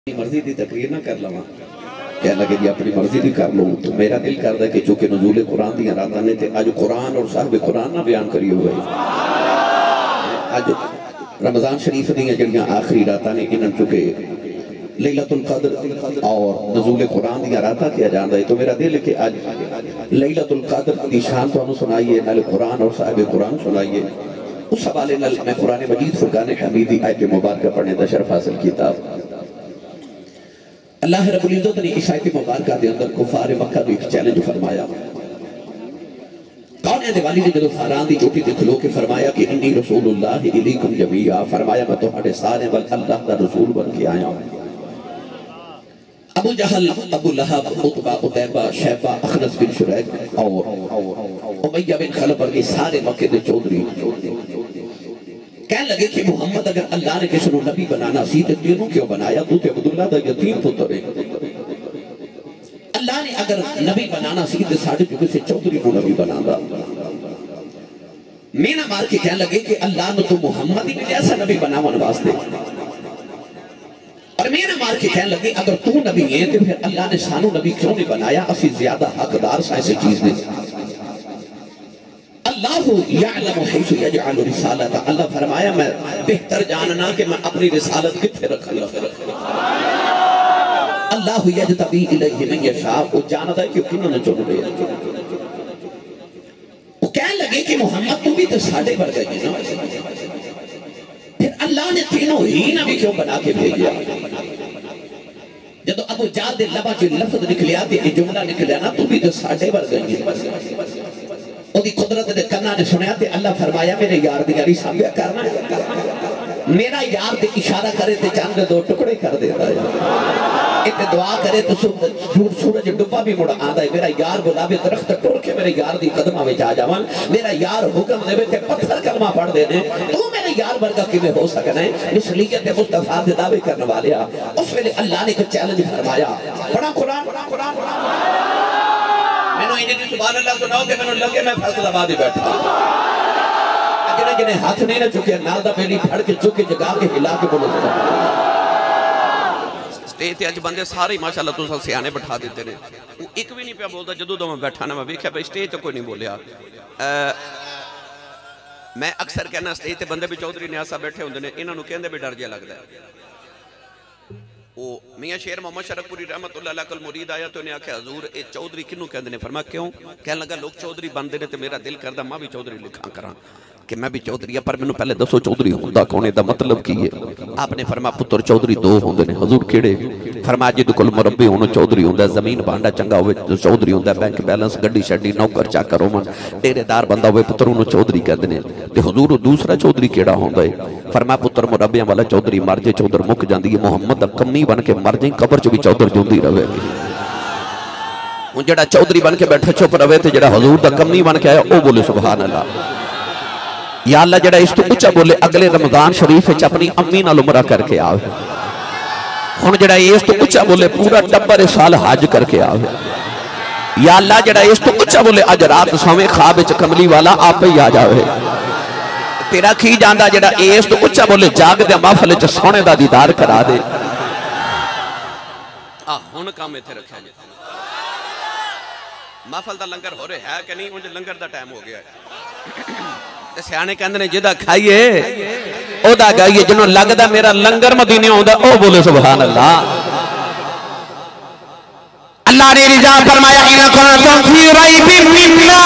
मर्जी की तकरीर ना कर लवा कह लगे जी अपनी मर्जी भी कर लो तो मेरा दिल करता है कि चूंकि नज़ूल कुरान दी रात ने ते अज कुरान और साहिब कुरान ना बयान करी हुई अज रमजान शरीफ दी जड़ियां आखिरी रात ने इन्होंने चुके लैलतुल क़द्र और नज़ूल कुरान दी रात किया जाता है तो मेरा दिल है कि अज लैलतुल क़द्र की शान तुहानू सुनाइए नाले कुरान और साहिब कुरान सुनाइए उस हवाले नाल मैं कुरान मजीद फुरकान हमीद दी आयत मुबारक पढ़ने का शर्फ हासिल किया। अल्लाह रब्बुल इज्जत ने इस आयत मुबारक के अंदर कुफार मक्का को एक चैलेंज फरमाया। कौन है दिवाली ने जो फारान दी चोटी ते खलो के फरमाया कि इन्नी रसूलुल्लाह इलैकुम जमीआ, फरमाया मैं तुम्हारे सारे वल अल्लाह दा रसूल बन के आया हूं। अबू जहल, अबू लहब, उतबा, उतैबा, शैबा, अखनस बिन शुरैक और उमैया बिन खलफ वर्गे सारे मक्के दे चौधरी कह लगे कि मोहम्मद अगर अल्लाह ने किसी को नबी बनाना सी तो तेनू क्यों बनाया, तू ते अब्दुल्लाह दा यतीम पुत्र है। अल्लाह ने अगर नबी बनाना सी तो साडे जो किसी चौधरी को नबी बनांदा। मेना मार के कह लगे कि अल्लाह ने तो मोहम्मद ही मिले ऐसा नबी बनावन वास्ते। और मेना मार के कह लगे अगर तू नबी है तो फिर अल्लाह ने सानू नबी क्यों नहीं बनाया, असी ज्यादा हकदार सा ऐसी चीज नहीं। अल्लाह फरमाया मैं बेहतर जानना कि मैं अपनी रिसालत किथे रखूंगा। अल्लाह यजतबी इलैहि मन यशा, वो जानता है कि किन्होंने चुन लिया। वो कह लगे कि मोहम्मद तू भी तो साडे वर्गा ही ना, फिर अल्लाह ने तीनों ही नबी क्यों बना के भेजा। जब अबू जाद दे लबा च लफ्ज निकलिया ते जुमला निकलिया ना तू भी तो साडे वर्गा ही। ओदी कुदरत दे कन्ना ने सुनया ते अल्लाह फरमाया मेरे यार दी यारी सामने करना है। मेरा यार ते इशारा करे ते चांद दे दो टुकड़े कर देता है। इते दुआ करे तो सूरज डुबा भी मुड़ आंदा है। मेरा यार गुलाबी दरख्त टुर के मेरे यार दी कदमां विच आ जावन। मेरा यार हुक्म देवे ते पत्थर कलमा पढ़ देने। तू मेरे यार वर्गा किवें हो सकना है। इसलिए ते मुस्तफा दे दावे करने वाले उस वेले अल्लाह ने एक चैलेंज फरमाया। बड़ा कुरान मैनू इंज दी सुभान अल्लाह सुनाओ कि मैनू लगे मैं फैसलाबाद ही बैठा। जिन्हें जिन्हें हाथ नहीं ना चुके नाल दा बेली फड़ के चुके जगा के हिला के बोलो स्टेज ते अज बंदे सारे माशाअल्लाह तुसां सियाने बैठा दिते ने। एक भी नहीं पिया बोलदा जदों दा मैं बैठा ना मैं वेख्या भाई स्टेज ते कोई नहीं बोलिया। मैं अक्सर कहना स्टेज ते बंदे भी चौधरी न्यासा बैठे होंदे ने इन्हां नूं कहंदे भी डर जिहा लगदा है। वो मियां शेर मोहम्मद शरफपुरी रहमतुल्लाह अलैह कल मुरीद आया तो उन्हें आख्या हजूर ये चौधरी किनू कहंदे ने। फरमाया क्यों? कहने लगा लोग चौधरी बनते ने तो मेरा दिल करदा मैं भी चौधरी लिखा करा कि मैं भी चौधरी पर मैनू पहले दसो चौधरी हुंदा कौन है, मतलब की है। आपने फरमाया पुत्र चौधरी दो होंदे ने। हजूर किहड़े? फरमाया जिहदे कोल मुरब्बी होण चौधरी हुंदा, जमीन भांडा चंगा होवे तो चौधरी हुंदा, बैंक बैलेंस गड्डी शड्डी नौकर चाकर होवन, डेरेदार बंदा होवे पुत्र उहनूं चौधरी कहंदे ने। ते हुजूर दूसरा चौधरी किहड़ा होंदा है? फरमाया पुत्र मुरब्बियां वाला चौधरी मर जे चौधर मुक जांदी है, मोहम्मद दा कमी बन के मर जाए कबर च भी चौधर जिंदी रहेगी। हुण जिहड़ा चौधरी बन के बैठा चुप रहे ते जिहड़ा हुजूर दा कमी बन के आया ओ बोले सुभान अल्लाह। या अल्लाह जिहड़ा इस तो ऊंचा बोले अगले रमजान शरीफ विच अपनी अम्मी नाल उमरा करके आवे। हुण जिहड़ा इस तो ऊंचा बोले पूरा टब्बर इस साल हज करके आवे। या अल्लाह जिहड़ा इस तो ऊंचा बोले अज रात सोवे ख्वाब विच कमली वाला आपे ही आ जावे। तेरा की जांदा जिहड़ा इस तो ऊंचा बोले जागदे महफिल च सोने दा दीदार करा दे। हुण काम इत्थे रखिया जी महफिल दा लंगर हो रहा है कि नहीं? उंज लंगर दा टाइम हो गया है। सियाने कहंदे ने जिहदा खाइए ओदा गाइए, जिन्हों लगदा मेरा लंगर मदीने आउंदा ओ बोले सुभान अल्लाह। अल्लाह ने रिजा फरमाया इन कुंतुम फी रैबिन मिम्मा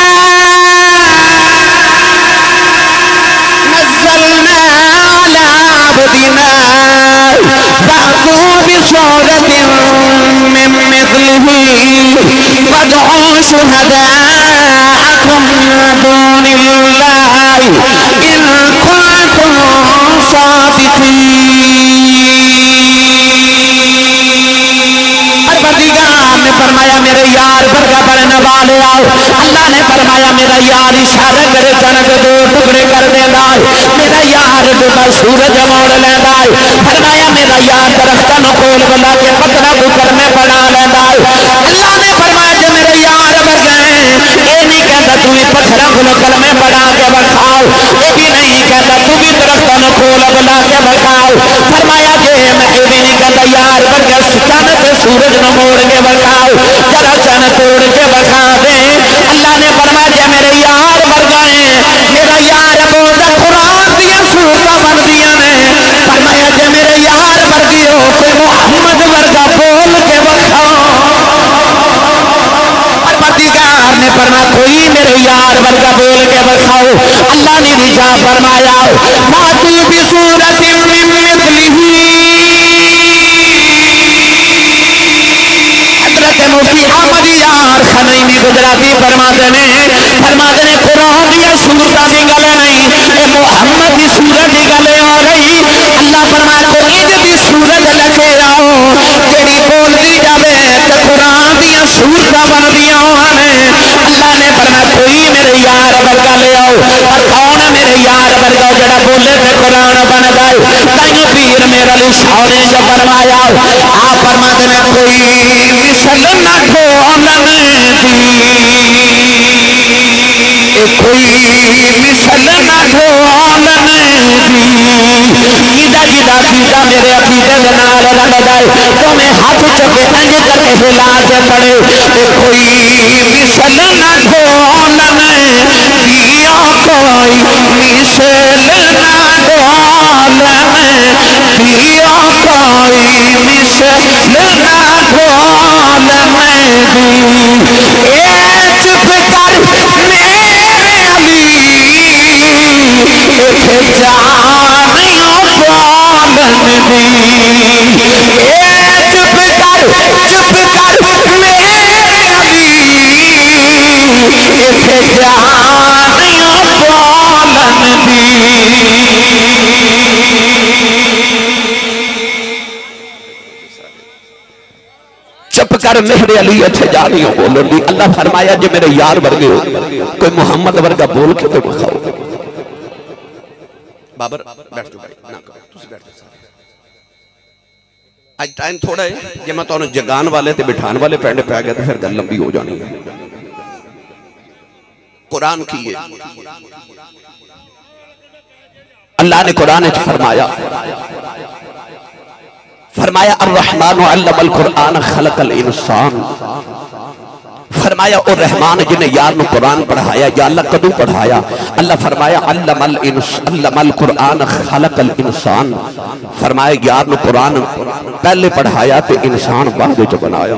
नज़्ज़लना अला अब्दिना फअतू बिसूरतिन मिन मिस्लिही वदऊ शुहदाअकुम मिन दूनिल्लाहि इन कुंतुम सादिकीन। परवरदिगार ने फरमाया मेरे यार वर्गा बनने वाले आओ। अल्लाह ने फरमाया मेरा यार इशारा करे कनक दो टुकड़े कर देंदा है। मेरा यार डूबा सूरज मोड़ लेंदा है। फरमाया मेरा यार दरख्तां नूं खोल बला के पत्थरां को करमे बना लेंदा है। अल्लाह ने फरमाया जे मेरे यार वर्गा ये नहीं कहता तू भी पत्थरों को कलमे बना के बखाओ, ये भी नहीं कहता तू भी दरख्तां नूं खोल बला के बखाओ। फरमाया जे मैं भी नहीं कहता यार वर्गा चन से सूरज न मोड़ के बखाओ, जरा चन तोड़ के बखा दे। अल्लाह ने फरमाया जे मेरे यार वर्गा है, मेरा यार बोलता कुरान दियां सूरतां बनदियां ने, फरमाया जे मेरे यार वर्गी हो कोई मुहम्मद वर्गा बोल के बखाओ। परवरदिगार ने फरमाया कोई मेरे यार वर्गा बोल के बखाओ। अल्लाह ने रिजा फरमाया फातू भी सूरत मिन मिथलिही। हजरत मुफ्ती अहमद यार खनैनी गुजराती फरमाते ने कुरान दियां सूरतां दी गल नहीं, ए मुहम्मद दी सूरत दी गल हो रही। अल्लाह फरमाया को इंज दी सूरत लेके आओ जेड़ी बोलदी जावे ते कुरान दियां सूरतां बनदियां होने। अल्लाह ने फरमाया कोई मेरे यार वर्गा ले आओ। और कौन मेरे यार वर्गा जेड़ा बोले ते कुरान बन जाए। ताइयों पीर मेरे अली शाह ने जो फरमाया आप फरमाते ने कोई मिसल ना ढोलन दी, कोई मिसल ना ढोलन दी। जिदा जिदा सीधा मेरे अकीदे दे नाल रल जाए तो मैं हाथ चुके इंज करके हिला के पड़े। कोई मिसल ना ढोलन दिया, कोई मिसल ना ढोलन दिया, कोई मिसल ना ढोलन दी। ए चुप कर मेरे अली जानियो बोलन दी। ए चुप कर मेरे अली जानियो बोलन दी। चुप कर मेरे अली इत्थे जानियो बोलन दी। अल्लाह फरमाया जे मेरे यार वर्गे हो कोई मुहम्मद वर्गा बोल के तो दिखाओ। बाबर बैठ जाओ भाई, ना करो तुसी बैठ जाओ। आज टाइम थोड़ा है, जे मैं तुहानू जगान वाले ते बिठान वाले पिंड पै गया तो फिर गल लंबी हो जानी है। कुरान की है, अल्लाह ने कुरान में फरमाया अर्रहमान अल्लमल कुरान खलकल इंसान। फरमाया ओ रहमान जिन्हें यार नु कुरान पढ़ाया। या अल्लाह कदू पढ़ाया? अल्लाह फरमाया अल्लमल कुरान खलकल इंसान। फरमाया यार नु कुरान पहले पढ़ाया तो इंसान बाद विच बनाया।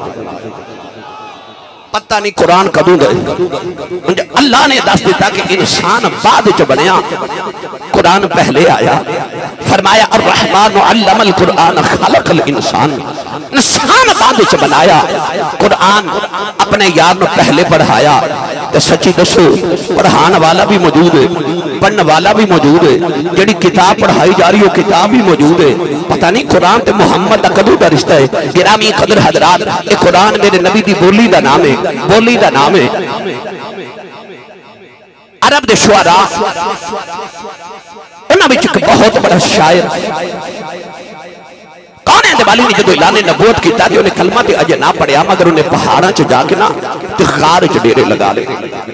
पता नहीं कुरान कदू गए, अल्लाह ने दस दिता कि इंसान बाद च बनया, कुरान पहले आया। फरमाया अर्रहमान अल्लमल कुरान खलकल इंसान, इंसान बाद च बनाया। कुरान अपने यार ने पहले पढ़ाया। तो सच्ची दसो पढ़ाने वाला भी मौजूद है, पढ़ने वाला भी मौजूद है, जिहड़ी किताब पढ़ाई जा रही है किताब भी मौजूद है। पता नहीं कुरान ते मुहम्मद दा कदों दा रिश्ता है। गिरामी कदर हजरात, ये कुरान मेरे नबी दी बोली दा नाम है, बोली दा नाम है। अरब दे शुआरा उन्हां विच एक बहुत बड़ा शायर कौन है दिवाली ने जो ऐलान नबूवत किया तो उन्हें कलमा ते अजे ना पढ़िया, मगर उन्हें पहाड़ों च जाके ना ते गार च डेरे लगा ले,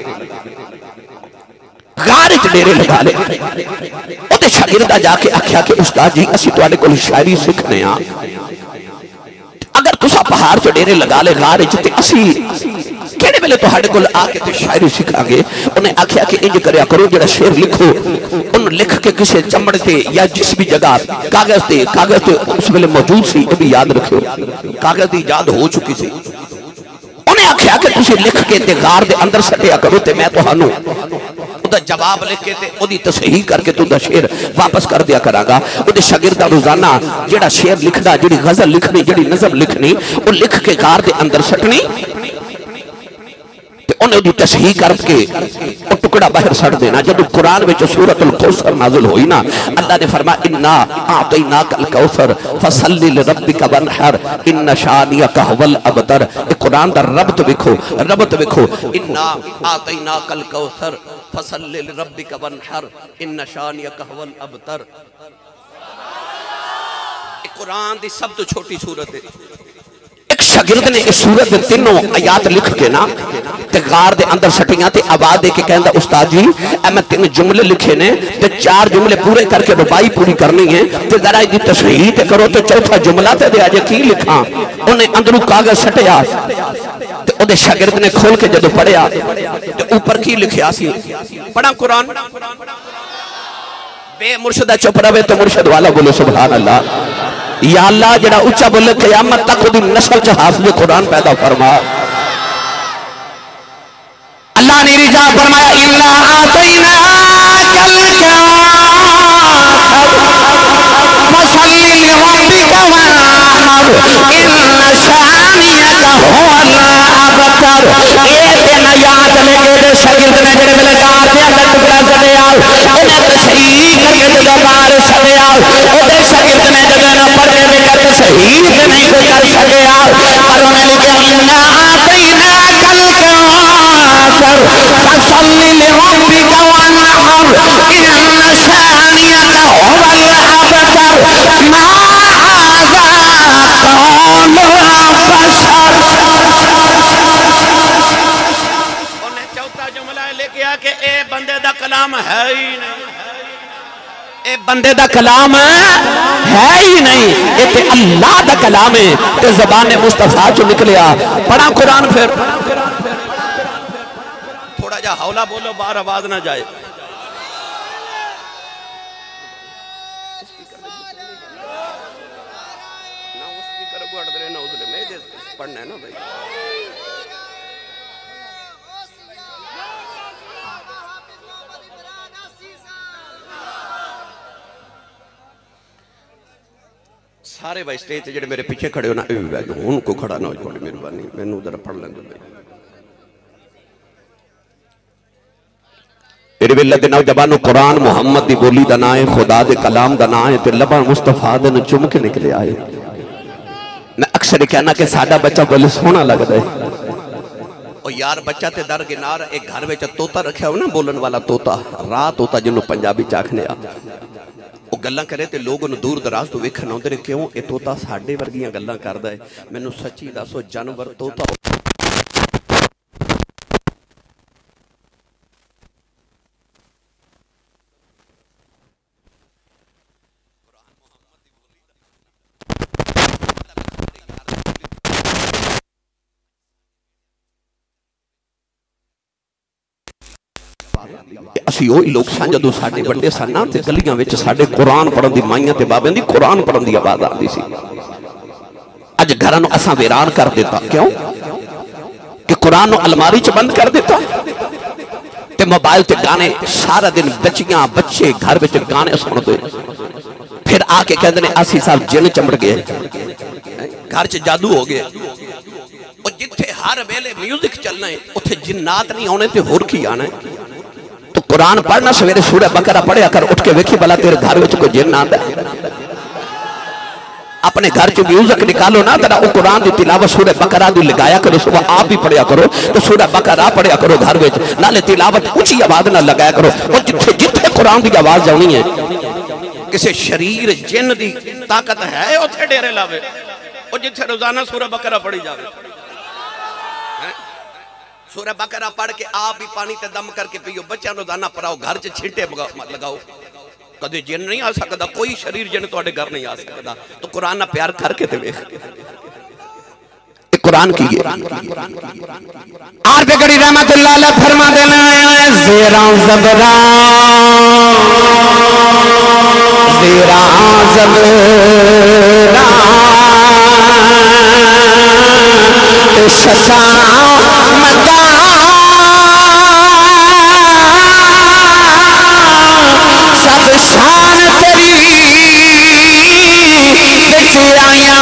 गार च डेरे लगा ले। उहदे शागिर्द जाके आख्या कि उस्ताद जी असीं तुहाडे कोल शायरी सीखने आ, अगर तुसा पहाड़ च डेरे लगा ले गार च ते असीं केड़े वेले तुहाडे कोल आके ते शायरी सीखांगे। उन्हें आख्या कि इंज करया करो जेड़ा शेर लिखो उन लिख के किसी चमड़े ते या जिस भी जगह कागज ते उस वेले मौजूद सी, ये भी याद रखियो कागज दी याद हो चुकी सी। उन्हें आख्या कि तुसी लिख के ते गार दे अंदर सटिया करो ते मैं तुहानू उदा जवाब लिख के ते ओदी तसहीह करके तुदा शेर वापस कर दिया करांगा। उहदे शागिर्द रोजाना जेड़ा शेर लिखदा, जेड़ी गजल लिखनी, जेड़ी नज़म लिखनी, वो लिख के गार दे अंदर सटनी, उन्हें उदी तसहीह करके टुकड़ा बाहर सट देना। जब कुरान में सूरतुल कौसर नाज़िल हुई ना, अल्लाह ने फरमाया इन्ना आतैनाकल कौसर फसल्लि लिरब्बिका वनहर इन्न शानियका हुवल अबतर। ये कुरान दा रब्त देखो, इन्ना आतैनाकल कौसर फसल्लि लिरब्बिका वनहर इन्न शानियका हुवल अबतर। कुरान दी सब तो छोटी सूरत है। शागिर्द ने इस सूरत दे तीनों आयात लिख के ना ते गार दे अंदर सटियां ते आवाज दे के कहंदा उस्ताद जी ए मैं 3 जुमले लिखे ने ते 4 जुमले पूरे करके रुबाई पूरी करनी है ते जरा इसकी तस्हीह ते करो तो चौथा जुमला ते दे अजे की लिखा। उन्हें अंदरों कागज सटिया ते ओदे शागिर्द ने खोल के जदों पढ़िया ते ऊपर की लिखिया सी पढ़ा कुरान बे मुर्शिदा चुप रहे तो मुर्शिद वाला बोले सुभान अल्लाह। या अल्लाह जड़ा उच्चा बोले क़यामत तक ओदी नस्ल च हाफिज़ कुरान पैदा फरमा। अल्लाह ने रिजा फरमाया इन्ना आतैना कल फसल्लि लिरब्बिका वन्हर इन्ना शानियका हुवल अबतर। ए दिन याद लगे दे शागिर्द ने जेड़े मेरे कार दे अंदर टुकड़ा सड़या उन्हें तशहीह करके जदों बाहर सड़या ओदे शागिर्द ने जदों ना पढ़े दे कर तशहीह नहीं कोई कर सकिया पर उन्हें लिखा इन्ना आतैना कल फसल्लि लिरब्बिका वन्हर इन्ना शानियका हुवल अबतर मा हाज़ा क़ौलु बशर। उन्हें चौथा जुमला लेके आ के ए बंदे दा कलाम है ही नहीं, ए बंदे दा कलाम है ही नहीं, ये ते अल्लाह दा कलाम है ते ज़बान मुस्तफा चो निकलिया। पढ़ा कुरान फिर थोड़ा जा हौला बोलो बाहर आवाज ना जाए। पढ़ना है ना भाई। सारे भाई स्टेज से जेडे मेरे पीछे खड़े हो ना उनको खड़ा ना हो थोड़ी मेहरबानी मैनू उधर पढ़ लेंगे। मेरे वेले दे नौजवानों कुरान मुहम्मद दी बोली दा नाम है, खुदा दे कलाम दा नाम है ते लबा मुस्तफा दे चुम के निकले आए। मैं अक्सर कहना कि साडा बच्चा बड़े सोहना लगता है और यार बच्चा ते दर गिनार एक घर में तोता रखा हो ना बोलन वाला तोता राह तोता जिन्हों पंजाबी च आखने वो गल्लां करे ते लोग उन्हें दूर दराज तो वेखण आउंदे ने क्यों ये तोता साडे वर्गियां गल्लां करदा है। मैनू सच्ची दसो जानवर तोता असी वही लोग सन जो साडे बड़े सन ना ते गलियां विच साडे कुरान पढ़न दी माइयां ते बाबे दी कुरान पढ़न दी आवाज आती सी। अज घरां नूं असां वीरान कर दिता क्यों कि कुरान नूं अलमारी च बंद कर दिता ते मोबाइल ते गाने सारा दिन बच्चियां बच्चे घर विच गाने सुनदे फिर आके कहंदे ने आसी साहब जिन चमड़ गए घर च जादू हो गए और जिथे हर वेले म्यूजिक चलना है उत्थे जिन्नात नहीं आने ते होर की आना है। तो कुरान पढ़ना सवेरे सूरह बकरा पढ़िया कर उठ के वेखी भला तेरे घर में कोई जिन आंदा अपने घर च म्यूजिक निकालो ना तेरा वो कुरान की तिलावत सूरह बकरा दी लगाया करो सुबह आप भी पढ़िया करो तो सूरह बकरा पढ़िया करो घर में नाले तिलावत ऊंची आवाज ना लगाया करो और जिथे जिथे कुरान की आवाज जानी है किसी शरीर जिन की ताकत है उथे डेरे लावे और जिथे रोजाना सूरह बकरा पढ़ी जावे सूरह बकरा पढ़ के आप भी पानी ते दम करके पियो बच्चा रोजाना पढ़ाओ घर च छींटे लगाओ कदे जिन नहीं आ सकता कोई शरीर जिन तुहाडे घर नहीं आ सकता। तो कुरान ना प्यार करके ते वेख कुरान की आर पे गड़ी रहमतुल्लाह अलैह फरमा देना ज़ेरा ज़बरा ज़ेरा ज़बरा शशा मदा सब शान तेरी बिच आया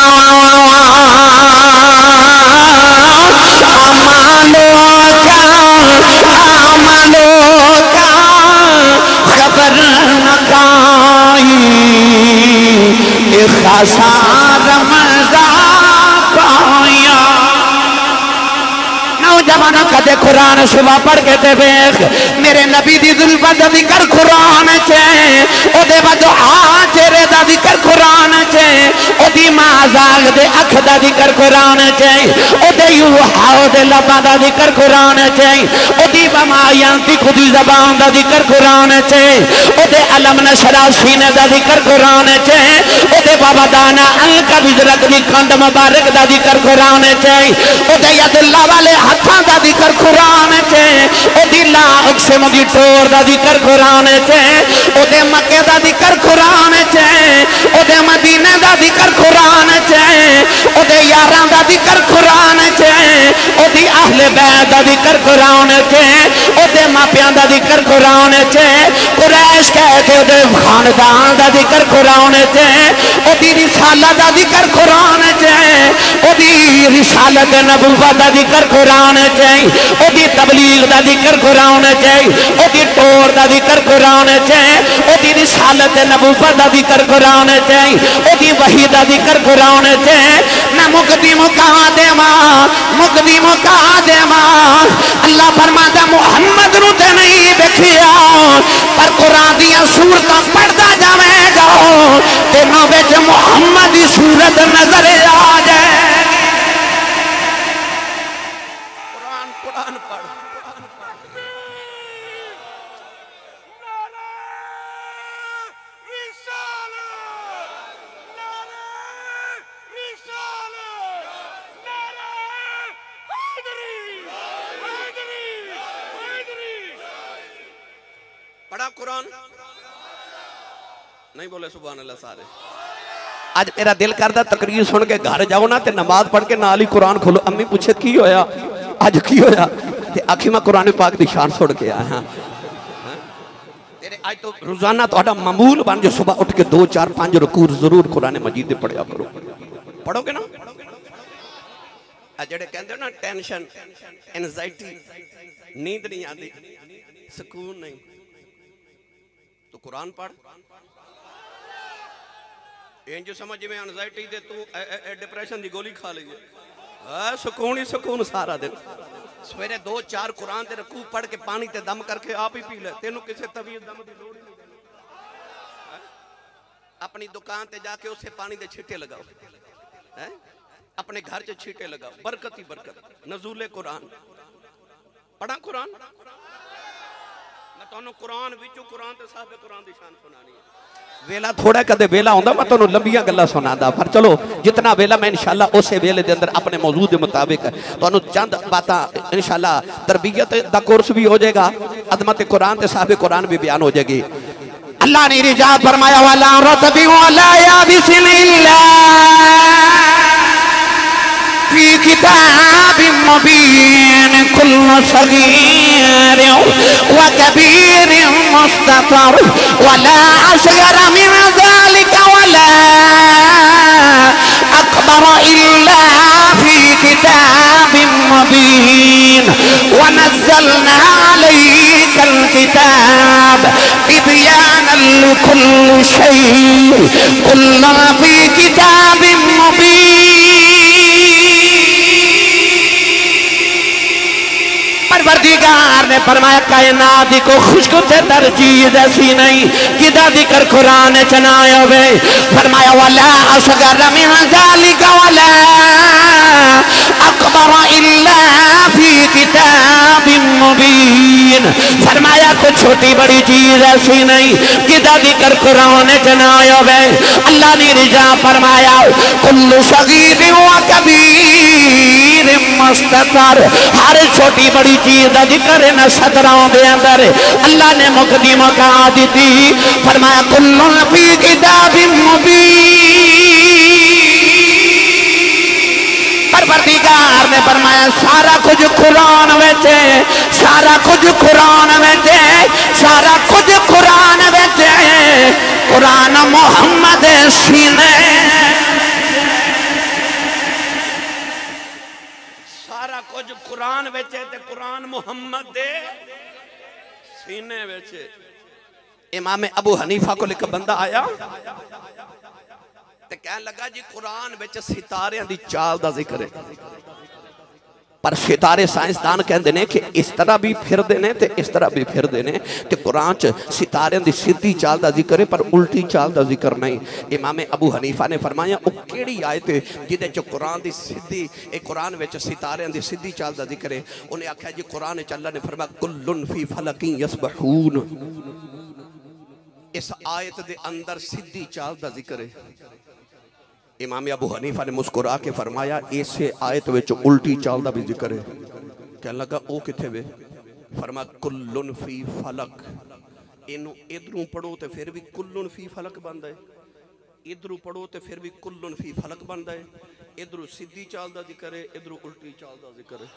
आमालो का खबर नकाई खासा रमजा पाया। नौजवानों का दे कुरान सुबह पढ़ के ते वेख मेरे नबी दी जुल्फत दा जिक्र कुरान च ओदे बाद आ चेहरे दा जिक्र कुरान च ओदी मां जाग दे अख दा जिक्र कुरान च ओदे यूहा दे लबां दा जिक्र कुरान च ओदी बमायांती खुदी ज़बान दा जिक्र कुरान च ओदे अलम नशरा सीने दा जिक्र कुरान च ओदे बाबा दाना अलका बिजरक दी खंड मुबारक दा जिक्र कुरान च ओदे यदुल्ला वाले हत्थां दा जिक्र कुरान च ओदी ला अक्सम दी टोर दा जिक्र कुरान च ओदे मक्के दा जिक्र कुरान च ओदे मदीने दा जिक्र कुरान च ओदे यारां दा जिक्र कुरान च ओदी अहले बैत दा जिक्र कुरान च ओदे मापियां दा जिक्र कुरान च कुरैश कह के ओदे खानदान दा जिक्र कुरान च ओदी रिसालत दा जिक्र कुरान च ओदी रिसालत नबुव्वत दा जिक्र कुरान च ओदी तबलीग दा जिक्र कुरान च ओदी टोर दा जिक्र कुरान च ओदी रिसालत नबुव्वत दा जिक्र कुरान च ओदी वही दा जिक्र कुरान च मैं मुकदी मुका देवा अल्लाह फरमाता मुहम्मद नू ते नहीं देखिया पर कुरान दियां सूरतां पढ़दा जावेगा तेनों विच मुहम्मद दी सूरत नजर आ जाए। कुरान कुरान पढ़ पढ़ा कुरान नहीं बोले सुभान अल्लाह सारे। आज मेरा दिल करदा तकरीर सुन के घर जाओ ना ते नमाज पढ़ के नाल ही कुरान खोलो। अम्मी पूछे की होया अज की होया ते आखी मैं कुरान पाक दी शान सुन के आया। तेरे आज तो रोजाना तुहाडा मामूल बन जो सुबह उठ के 2 4 5 रुकू जरूर कुरान मजीद दे पढ़या करो। पढ़ोगे ना जेड़े कहंदे ना टेंशन एंजाइटी नींद नहीं आती सुकून नहीं तो कुरान पढ़। इंज समझ में एंजाइटी दे तू डिप्रेशन की गोली खा ली सुकून ही सुकून सारा दिन। सवेरे 2 4 कुरान ते रकू पढ़ के पानी ते दम करके आप ही पी ले तेनू किसी तवीज दम की लोड़ नहीं। अपनी दुकान ते जाके उसे पानी दे छीटे लगाओ है अपने घर च छीटे लगाओ बरकत ही बरकत नजूले कुरान पढ़ा कुरान। मैं तुहानू कुरान विचों कुरान ते साहब कुरान दी शान सुनानी है। वेला थोड़ा कदे वेला होंदा मैं तुहानू लंबियां गल्लां सुनांदा पर चलो जितना वेला मैं इंशाअल्लाह उसे वेले दे अंदर अपने मौजूद के मुताबिक तुहानू चंद बातां इंशाअल्लाह तरबियत दा कोर्स भी हो जाएगा अदमत कुरान ते साहब कुरान भी बयान हो जाएगी। अल्लाह ने इरशाद फरमाया वाला रतबी वाला या बिस्मिल्लाह फी किताबिम मुबीन कुल्लु सगीर व कबीर मुस्ततर वला असगर मिन ज़ालिका वला अकबर इल्ला फी किताबिम मुबीन व नज़्ज़लना अलैकल किताब तिबयानन लिकुल्लि शै कुल्लु फी किताबिम मुबीन। परवरदिगार ने फरमाया कायनात को खुशबू से तर चीज ऐसी नहीं किदा जिक्र कुरान च ना होवे। फरमाया वाला असगर मिन ज़ालिका वाला अकबर इल्ला फी किताबिम मुबीन। फरमाया कुछ छोटी बड़ी चीज ऐसी नहीं किदा जिक्र कुरान च ना होवे। अल्लाह ने रिजा फरमाया कुल्लु सगीर व कबीर मुस्ततर हर छोटी बड़ी चीज का जिक्र न सतरां दे अंदर अल्लाह ने मुकदी मका दी फरमाया कुल्लु फी किताबिम मुबीन। परवरदिगार ने फरमाया सारा कुछ कुरान विच सारा कुछ कुरान विच सारा कुछ कुरान विच कुरान मुहम्मद सीने कुछ कुरान बेचे ते कुरान मुहम्मद दे सीने बेचे। इमाम अबू हनीफा को एक बंदा आया ते कहने लगा जी कुरान बेच सितारियां दी चाल दा जिक्र है। पर सितारे साइंसदान कहते हैं कि इस तरह भी फिरते हैं तो इस तरह भी फिरते हैं। तो कुरान च सितारे की सीधी चाल का जिक्र है पर उल्टी चाल का जिक्र नहीं। इमाम अबू हनीफा ने फरमाया वो केड़ी आयत है जिदे च कुरान की सीधी कुरान में सितारे की सीधी चाल का जिक्र है। उन्हें आख्या जी कुरान अल्लाह ने फरमाया कुल्लुन फी फलकिन यसबहून। इस आयत के अंदर सीधी चाल का जिक्र है। इमाम अबू हनीफा ने मुस्कुरा के फरमाया इसे आयत विच उल्टी चाल का भी जिक्र है। कहने लगा वो किथे वे? फरमा कुल्लुन फी फलक। इनू इधरों पढ़ो तो फिर भी कुल्लुन फी फलक बनता है, इधरों पढ़ो तो फिर भी कुल्लुन फी फलक बनता है। इधरों सीधी चाल का जिक्र है, इधरों उल्टी चाल का जिक्र है।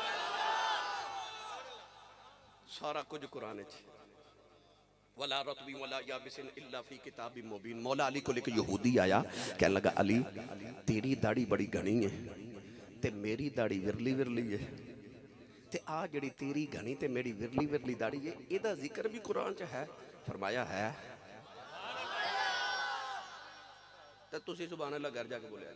सारा कुछ कुरान है। वला रतबी वला याबिसिन इल्ला फी किताबिम मुबीन। मौला अली को लेकर यहूदी आया, कहने लगा अली तेरी दाढ़ी बड़ी घनी है ते मेरी दाढ़ी विरली विरली है, ते आ जड़ी तेरी घनी ते मेरी विरली विरली दाढ़ी है इहदा जिक्र भी कुरान च है? फरमाया है। ते तुसी सुभान अल्लाह घर जाके बोलिया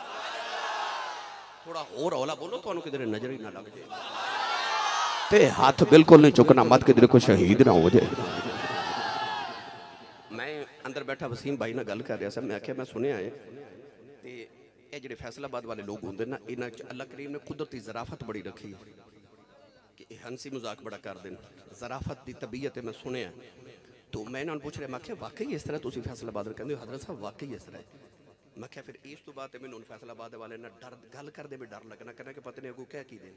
थोड़ा होर हौला बोलो, तुहानू किधरे नजर ही ना लग जाए। ते हाथ बिल्कुल नहीं चुकना, मत किधरे कोई शहीद ना हो जाए। मैं अंदर बैठा वसीम भाई ना गल कर रहा था, मैं आख्या मैं सुनिया है तो ये जो फैसलाबाद वाले लोग होंगे ना इन्होंने अल्लाह करीम ने कुदरती ज़राफत बड़ी रखी कि हंसी मजाक बड़ा कर दें, ज़राफत की तबीयत है मैं सुनिया। तो मैं इन्होंने पूछ रहा, मैं आख्या वाकई इस तरह तुम फैसलाबाद कहते हो? हजरत साहब वाकई इस तरह है। मैं आख्या फिर इस तो बाद मैंने फैसलाबाद वाले ना डर गल करते भी डर लगना कहना कि पता नहीं अगू क्या की दें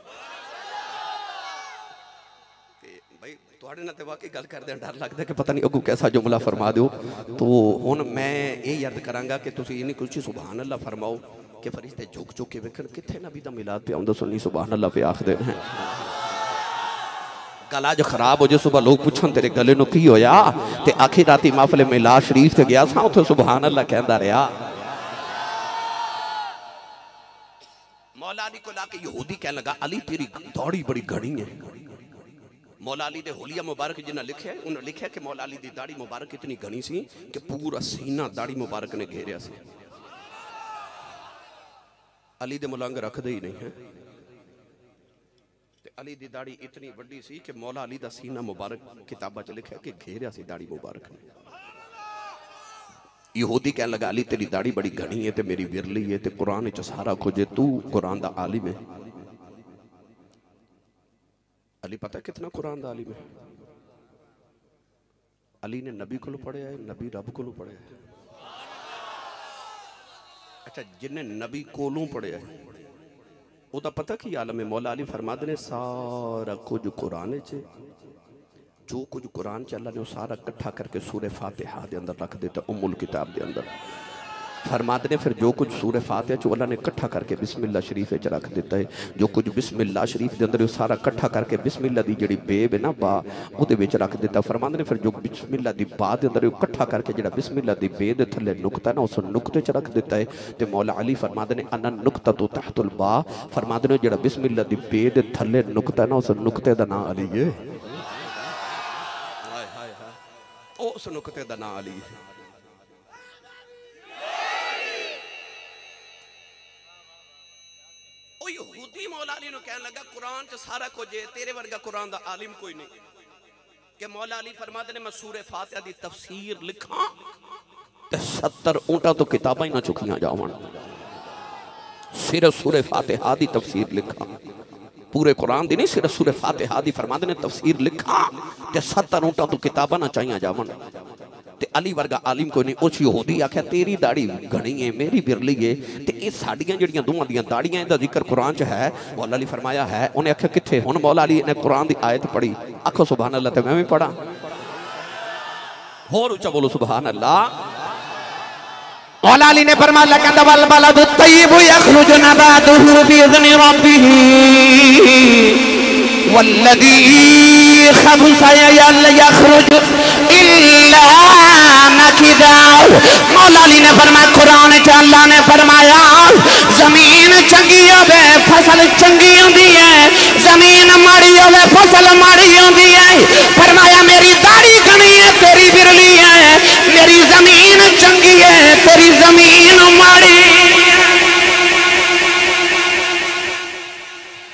भाई थोड़े ना तो वाकई गल करते डर लगता कि पता नहीं अगू कैसा जुमला फरमा दो। तो हुण मैं ये अर्ज करांगा कि तुसीं इन्नी कुछ सुभान अल्लाह फरमाओ कि फरिश्ते झुक झुक के वेखण कित्थे नबी दा मिलाद पे आउंदा सुन्नी सुभान अल्लाह पे आखदे हैं। गला जो खराब हो जाए सुबह लोग पूछन तेरे गले नूं की होया ते आखी राती महफिल मिलाद शरीफ ते गया सा उत्थे सुभान अल्लाह कहंदा रहा। मौला अली को लाके यहूदी कहने लगा अली तेरी दाढ़ी बड़ी घनी है। मौला अली दे हुलिया मुबारक जिन्हें लिखा है उन्हें लिखा कि मौला अली दी दाढ़ी मुबारक इतनी घनी सी कि पूरा सीना दाढ़ी मुबारक ने घेरिया सी। अली दे मुलंग रखते ही नहीं है। अली दी दाढ़ी इतनी बड़ी सी कि मौला अली दा सीना मुबारक किताबा च लिखा कि घेरिया सी दाढ़ी मुबारक ने। यहूदी कहने लगा अली तेरी दाढ़ी बड़ी घनी है ते मेरी विरली है ते कुरान च सारा कुछ है, तू कुरान दा आलिम है। अली पता कितना कुरान दा आलिम है? अली ने नबी को पढ़िया है, नबी रब को पढ़िया है। अच्छा जिन्हें नबी कोलों पढ़िया है उदा पता की आलम है? मौला अली फरमाते ने सारा कुछ कुरान च जो कुछ कुरान च अल्लाह ने सारा इकट्ठा करके सूरह फातिहा दे अंदर रख दिता उम्मुल किताब दे अंदर। फरमाते ने फिर जो कुछ सूरह फातिहा च अल्लाह ने इकट्ठा करके बिस्मिल्लाह शरीफ च रख दिता है। जो कुछ बिस्मिल्लाह शरीफ दे अंदर सारा इकट्ठा करके बिस्मिल्लाह दी जिहड़ी बेब है ना बा उहदे विच रख दिता। फरमाते ने फिर जो बिस्मिल्लाह दी बा दे अंदर इकट्ठा करके जिहड़ा बिस्मिल्लाह दी बे दे थल्ले नुक्ता ना उस नुक्ते च रख दिता है। ते मौला अली फरमाते ने अना नुक्ता तो तहतुल बा। फरमाते ने जिहड़ा बिस्मिल्लाह दी बे दे थल्ले नुक्ता ना उस नुक्ते दा नाम अली है। उस नुक्ते दा नाम अली है। यहूदी मौला अली नु कहने लगा कुरान च सारा कुछ है, तेरे वर्गा कुरान दा आलिम कोई नहीं। कि मौला अली फरमाते ने मैं सूरह फातिहा दी तफसीर लिखा ते 70 ऊंटा तो किताबां ही ना चुकियां जावन। सिर्फ सूरह फातिहा दी तफसीर लिखा, पूरे कुरान दी नहीं, सिर्फ सूरह फातिहा दी फरमाते ने तफसीर लिखा ते 70 ऊंटा तो किताबां ना चाहिए जावन। ते अली वर्गा आलिम कोई नहीं। उस यहूदी आख्या तेरी दाढ़ी घनी है मेरी बिरली है ते ये साडियां जड़ियां दोवां दियां दाढ़ियां दा जिक्र कुरान च है? मौला अली फरमाया है। उन्हें आख्या किथे? हुण मौला अली ने कुरान दी आयत पढ़ी। आखो सुभान अल्लाह ते मैं भी पढ़ा। होर ऊंचा बोलो सुभान अल्लाह। मौला अली ने फरमाया कहंदा वल बलदु तय्यिबु यखरुजु नबातुहु बिइज़्नि रब्बिही वल्लज़ी खबुसा यखरुजु इल्ला नकिदा। मौला अली ने फरमाया कुरान च अल्लाह ने फरमाया जमीन चंगी होवे फसल चंगी होंदी है, जमीन माड़ी होवे फसल माड़ी होंदी है। फरमाया मेरी दाढ़ी घनी है तेरी बिरली है, मेरी जमीन चंगी है तेरी जमीन माड़ी।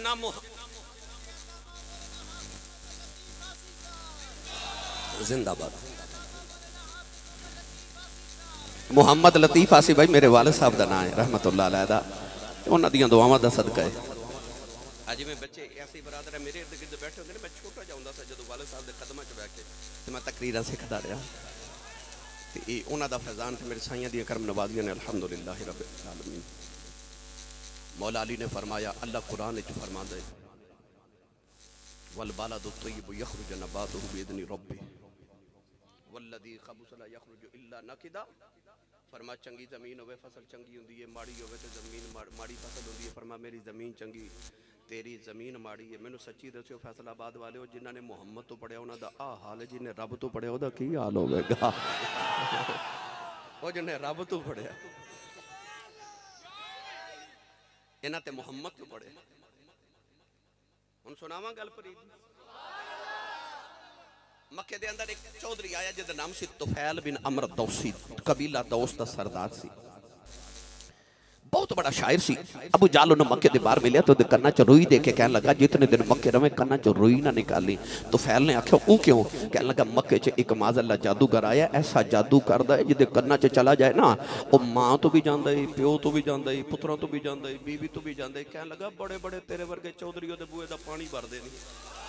जिन्ना जिंदाबाद। मुहम्मद लतीफ आसी भाई मेरे वालिद साहब का नाम है रहमतुल्लाह अलैह दा, उन्हां दियां दुआवां दा सदका है। अज में बच्चे ऐसे बरादर है मेरे इर्द गिर्द बैठे होंगे, मैं छोटा जा हुंदा सा जदों वालिद साहब के कदमां च बैठ के ते मैं तकरीरां सिखदा रहा, ते ये उन्हां दा फैज़ान ते मेरे साईयां दी करम नवाज़ियां ने अल्हम्दुलिल्लाह रब्बिल आलमीन। मौला अली ने फरमाया, अल्लाह कुरान विच फरमांदा है, वल बालदु तय्यिबु यखरुजु नबातुहु बिइज़्नि रब्बिह वल्लज़ी खबुसा ला यखरुजु इल्ला नकिदा। फरमा चंगी जमीन होवे फसल चंगी होंदी है, माड़ी होवे तो जमीन माड़ी फसल होंदी है। फरमा मेरी जमीन चंगी तेरी जमीन माड़ी है। मैनू सच्ची दस्यो फैसलाबाद वाले जिन्होंने मुहम्मद तो पढ़िया उन्हों का आ हाल है, जिन्हें रब तो पढ़िया वह की हाल होगा। वो जिन्हें रब तो पढ़िया इन्हें ते मुहम्मद तो पढ़े। हुण सुनावां गल फरीद। मक्के दे अंदर एक चौधरी आया जिसका नाम सी तुफैल बिन अमर दौसी, कबीला दौस दा सरदार सी, बहुत बड़ा शायर सी। अबू जाल उन्हें मक्के दे बाहर मिले तो कन्ना च रुई दे के कहने लगा, जितने दिन मक्के रवे कन्ना च रुई ना निकाली। तुफैल ने आख्या वो क्यों? कहने लगा, मक्के च एक माज़अल्लाह जादूगर आया, ऐसा जादू करदा है जिदे कन्ना च चला जाए ना वो माँ तो भी जांदा है, प्यो तो भी जांदा है, पुत्रों तो भी जांदा है, बीवी तो भी जांदा है। कहने लगा, बड़े बड़े तेरे वर्गे चौधरी दे बूए दा पानी भरदे नहीं।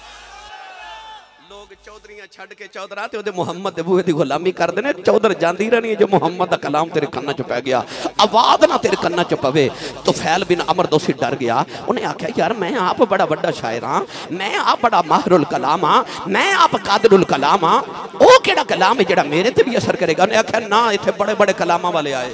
लोग चौधरियां छड़ के चौधरा ते ओदे मुहम्मद दे बूहे दी गुलामी करदे ने। चौधर जांदी रहनी है जो मुहम्मद दा कलाम तेरे कन्ना च पै गया, आवाज ना तेरे कन्ना च पवे। तो फैल बिन अमर दोसी डर गया। उन्हें आख्या, यार मैं आप बड़ा बड़ा शायर हाँ, मैं आप बड़ा माहिरुल कलाम हाँ, मैं आप कादिरुल कलाम हाँ, वो केड़ा कलाम है जेड़ा मेरे ते भी असर करेगा? उन्हें आख्या, ना इत्थे बड़े बड़े कलामां वाले आए,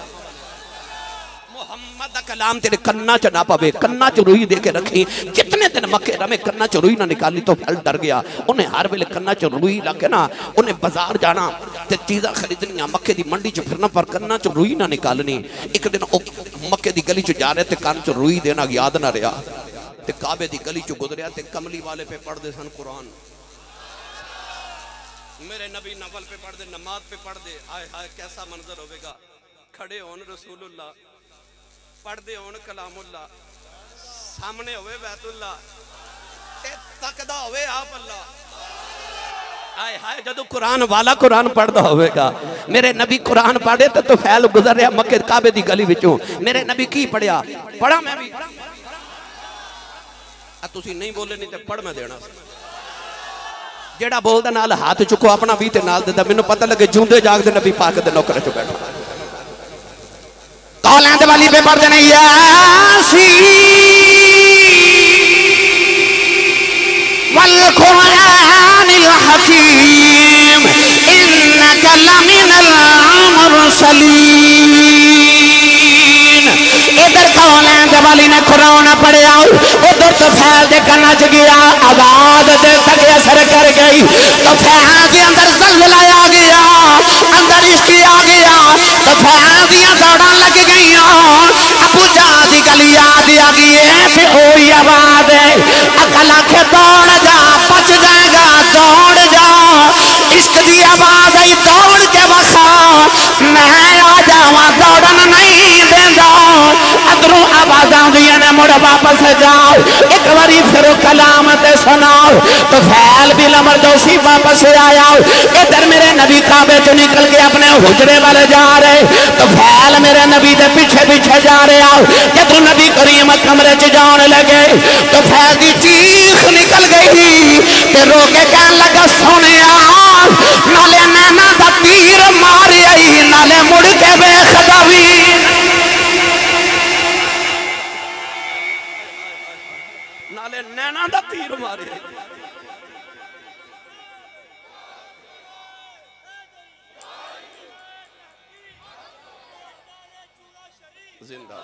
दा कलाम तेरे कन्ना च ना पवे, कन्ना च रुई दे के रखी। जितने दिन मक्के रवे कन्ना च रुई ना निकाली। तो फैल डर गया। उन्हें हर वेले कन्ना च रुई लगे ना, उन्हें बाजार जाना ते चीज़ां खरीदनियां, मक्के दी मंडी च फिरना, पर कन्ना च रुई ना निकालनी। एक दिन मक्के दी गली च जा रहे थे, कान च रुई देना याद ना रहा, ते काबे दी गली च गुजरिया ते कमली वाले पे पढ़ते सन कुरान। मेरे नबी नफल पे पढ़ते, नमाज पे पढ़ते। हाय हाय कैसा मंजर होगा, खड़े होन रसूलुल्लाह, पढ़ते होन कलामुल्ला, सामने होवे बैतुल्ला ते तकदा होवे आप अल्लाह। हाय हाय जदों कुरान वाला कुरान पढ़दा होवेगा। मेरे नबी कुरान पढ़े तो फैल गुजर रहा मक्के काबे दी गली विचों। मेरे नबी की पढ़िया, पढ़ा मैं भी। तुसी नहीं बोले नहीं ते पढ़ मैं देना। जेड़ा बोलदा नाल हाथ चुको अपना भी ते नाल देंदा। मैनू पता लगे जूंदे जागदे नबी पाक दे नौकर च बैठो। कौलां दे वाली पे पढ़दे ने यासीन वल कुरानिल हकीम इन्नका लमिनल मुरसलीन। इधर कौलां दे वाली ने कुरान पढ़िया, उधर तो फैल दे कन्ना च गया, आवाज दे सके असर कर गई। तो फैल के अंदर ज़लज़ला आ गया, अंदर इश्क आ गया। तो फैल दियां दौड़ां लग गई। अबू जाल दी गली याद आ गई है, फिर वही आवाज है, अकल आखे दौड़ जा, बच जाएगा दौड़ जा। इश्क दी आवाज आई, दौड़ के वखा, मैं आ जावा दौड़न नहीं देंदा। अदरों आवाज आउंदियां ने, मुड़ वापस जाओ, एक बारी फिर कलाम ते सुनाओ। तो फैल भी लमर दोसी वापस आया। इधर मेरे नबी काबे चो निकल के अपने हुजरे वाले जा रहे। तो फैल मेरे नबी दे पीछे पीछे जा रहा। जब नबी करीम कमरे च जाने लगे तो फैल की चीख निकल गई ते रो के कहने लगा, सोनिया नाले नैना दा तीर मारे आई, नाले मुड़ के वेखदा वी। नाले नैना दा तीर मारे। जिंदा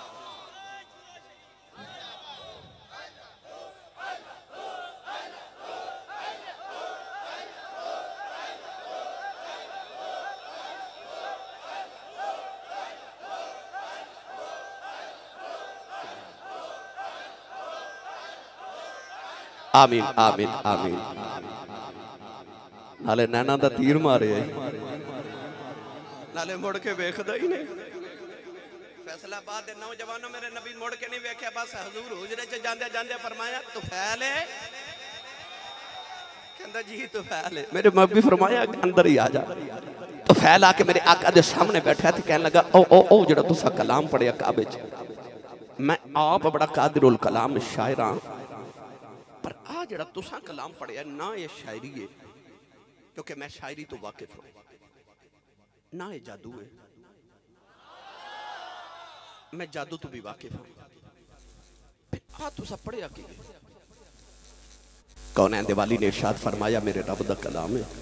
आमीन आमीन आमीन। नाले नैना दा तीर मारे, नाले मुड़ के वेखदा ही नहीं। फैसलाबाद के नौजवानों मेरे नबी मुड़ के नहीं वेख्या, बस हजूर हुजरे च जांदे जांदे फरमाया तुफैल है, कहंदा जी तुफैल है। मेरे नबी फरमाया अंदर ही आ जा। तुफैल आके मेरे आका दे सामने बैठा ते कहने लगा ओ ओ ओ जेड़ा तुसा कलाम पढ़िया काबे च, मैं आप बड़ा कादिरुल कलाम शायर हां, पर आ जेड़ा तुसा कलाम पढ़िया ना ये शायरी है, क्योंकि मैं शायरी तो वाकिफ हूं, ना ये जादू है, मैं जादू तो भी वाकिफ हूं। आ तुसा पढ़िया की कौन है? दिवाली ने इरशाद फरमाया मेरे रब दा कलाम है।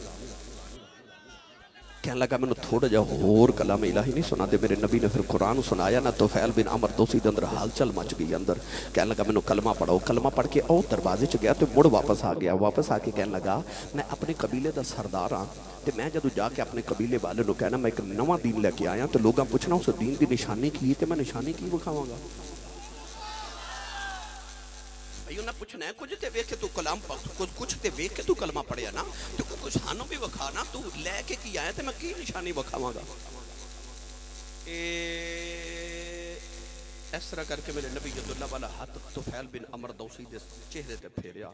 कहने लगा मैंने थोड़ा जा होर कलाम इलाही नहीं सुना दे। मेरे नबी ने फिर कुरान सुनाया ना। तुफैल बिन अमर दोसी दे अंदर हालचल मच गई अंदर। कहने लगा मैंने कलमा पढ़ो। कलमा पढ़ के ओ दरवाजे च गया तो मुड़ वापस आ गया। वापस आके कहने लगा मैं अपने कबीले का सरदार हाँ, तो मैं जो जाके अपने कबीले वाले को कहना मैं एक नवा दीन लैके आया, तो लोग पूछना उस दीन की निशानी की, तो मैं निशानी की विखावांगा। ना पूछना है कुछ ते वेख के तू कलाम कुछ ते वेख के तू कलमा पढ़िया ना, तो कुछ सानू भी विखा ना, तू लैके की आया तो मैं की निशानी विखावांगा। इस तरह करके मेरे नबी जदुल्ला वाला हाथ तुफैल बिन अमर दौसी दे चेहरे ते फेरिया।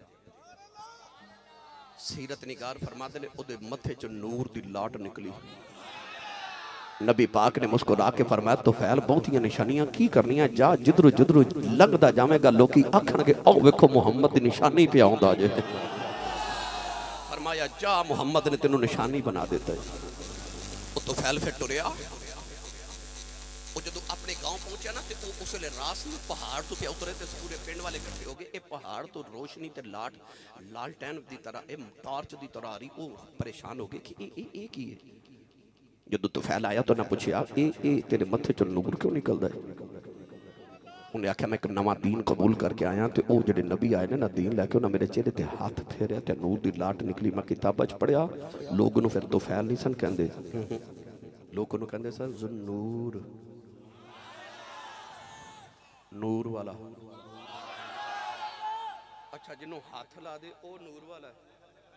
सीरत निगार फरमाते ने उहदे मथे च नूर दी लाट निकली। नबी पाक ने मुस्कुरा के फरमाया तुफैल बहुतियां निशानियां की करनियां, जा जिधरों जिधरों लगदा जावेगा लोकी आखणगे ओ वेखो मुहम्मद दी निशानी पे आउंदा जे। फरमाया जा मुहम्मद ने तेनू निशानी बना देता है। वो तुफैल फिर टुरिया। वो जदों अपने गांव पहुंचा ना तो उस वेले रास में पहाड़ तो पे उतरे ते पूरे पिंड वाले इकट्ठे हो गए। ये पहाड़ तो रोशनी ते लालटेन दी तरह ए टॉर्च दी तरह आ रही। वो परेशान हो गए कि ए की है। जदों तुफैल आया तो ना पूछया ए तेरे मथे चो नूर क्यों निकलदा है? उन्हें आख्या मैं एक नवा दीन कबूल करके आया, तो वो जेडे नबी आए ने ना दीन लैके उन्हें मेरे चेहरे ते हाथ फेरिया ते नूर दी लाट निकली। मैं किताबां च पढ़िया, लोग नूं फिर तुफैल नहीं सन कहंदे, लोग नूं कहंदे सर ज़ुन्नूर, नूर वाला। अच्छा जिन्हों हाथ ला दे वो नूर वाला है।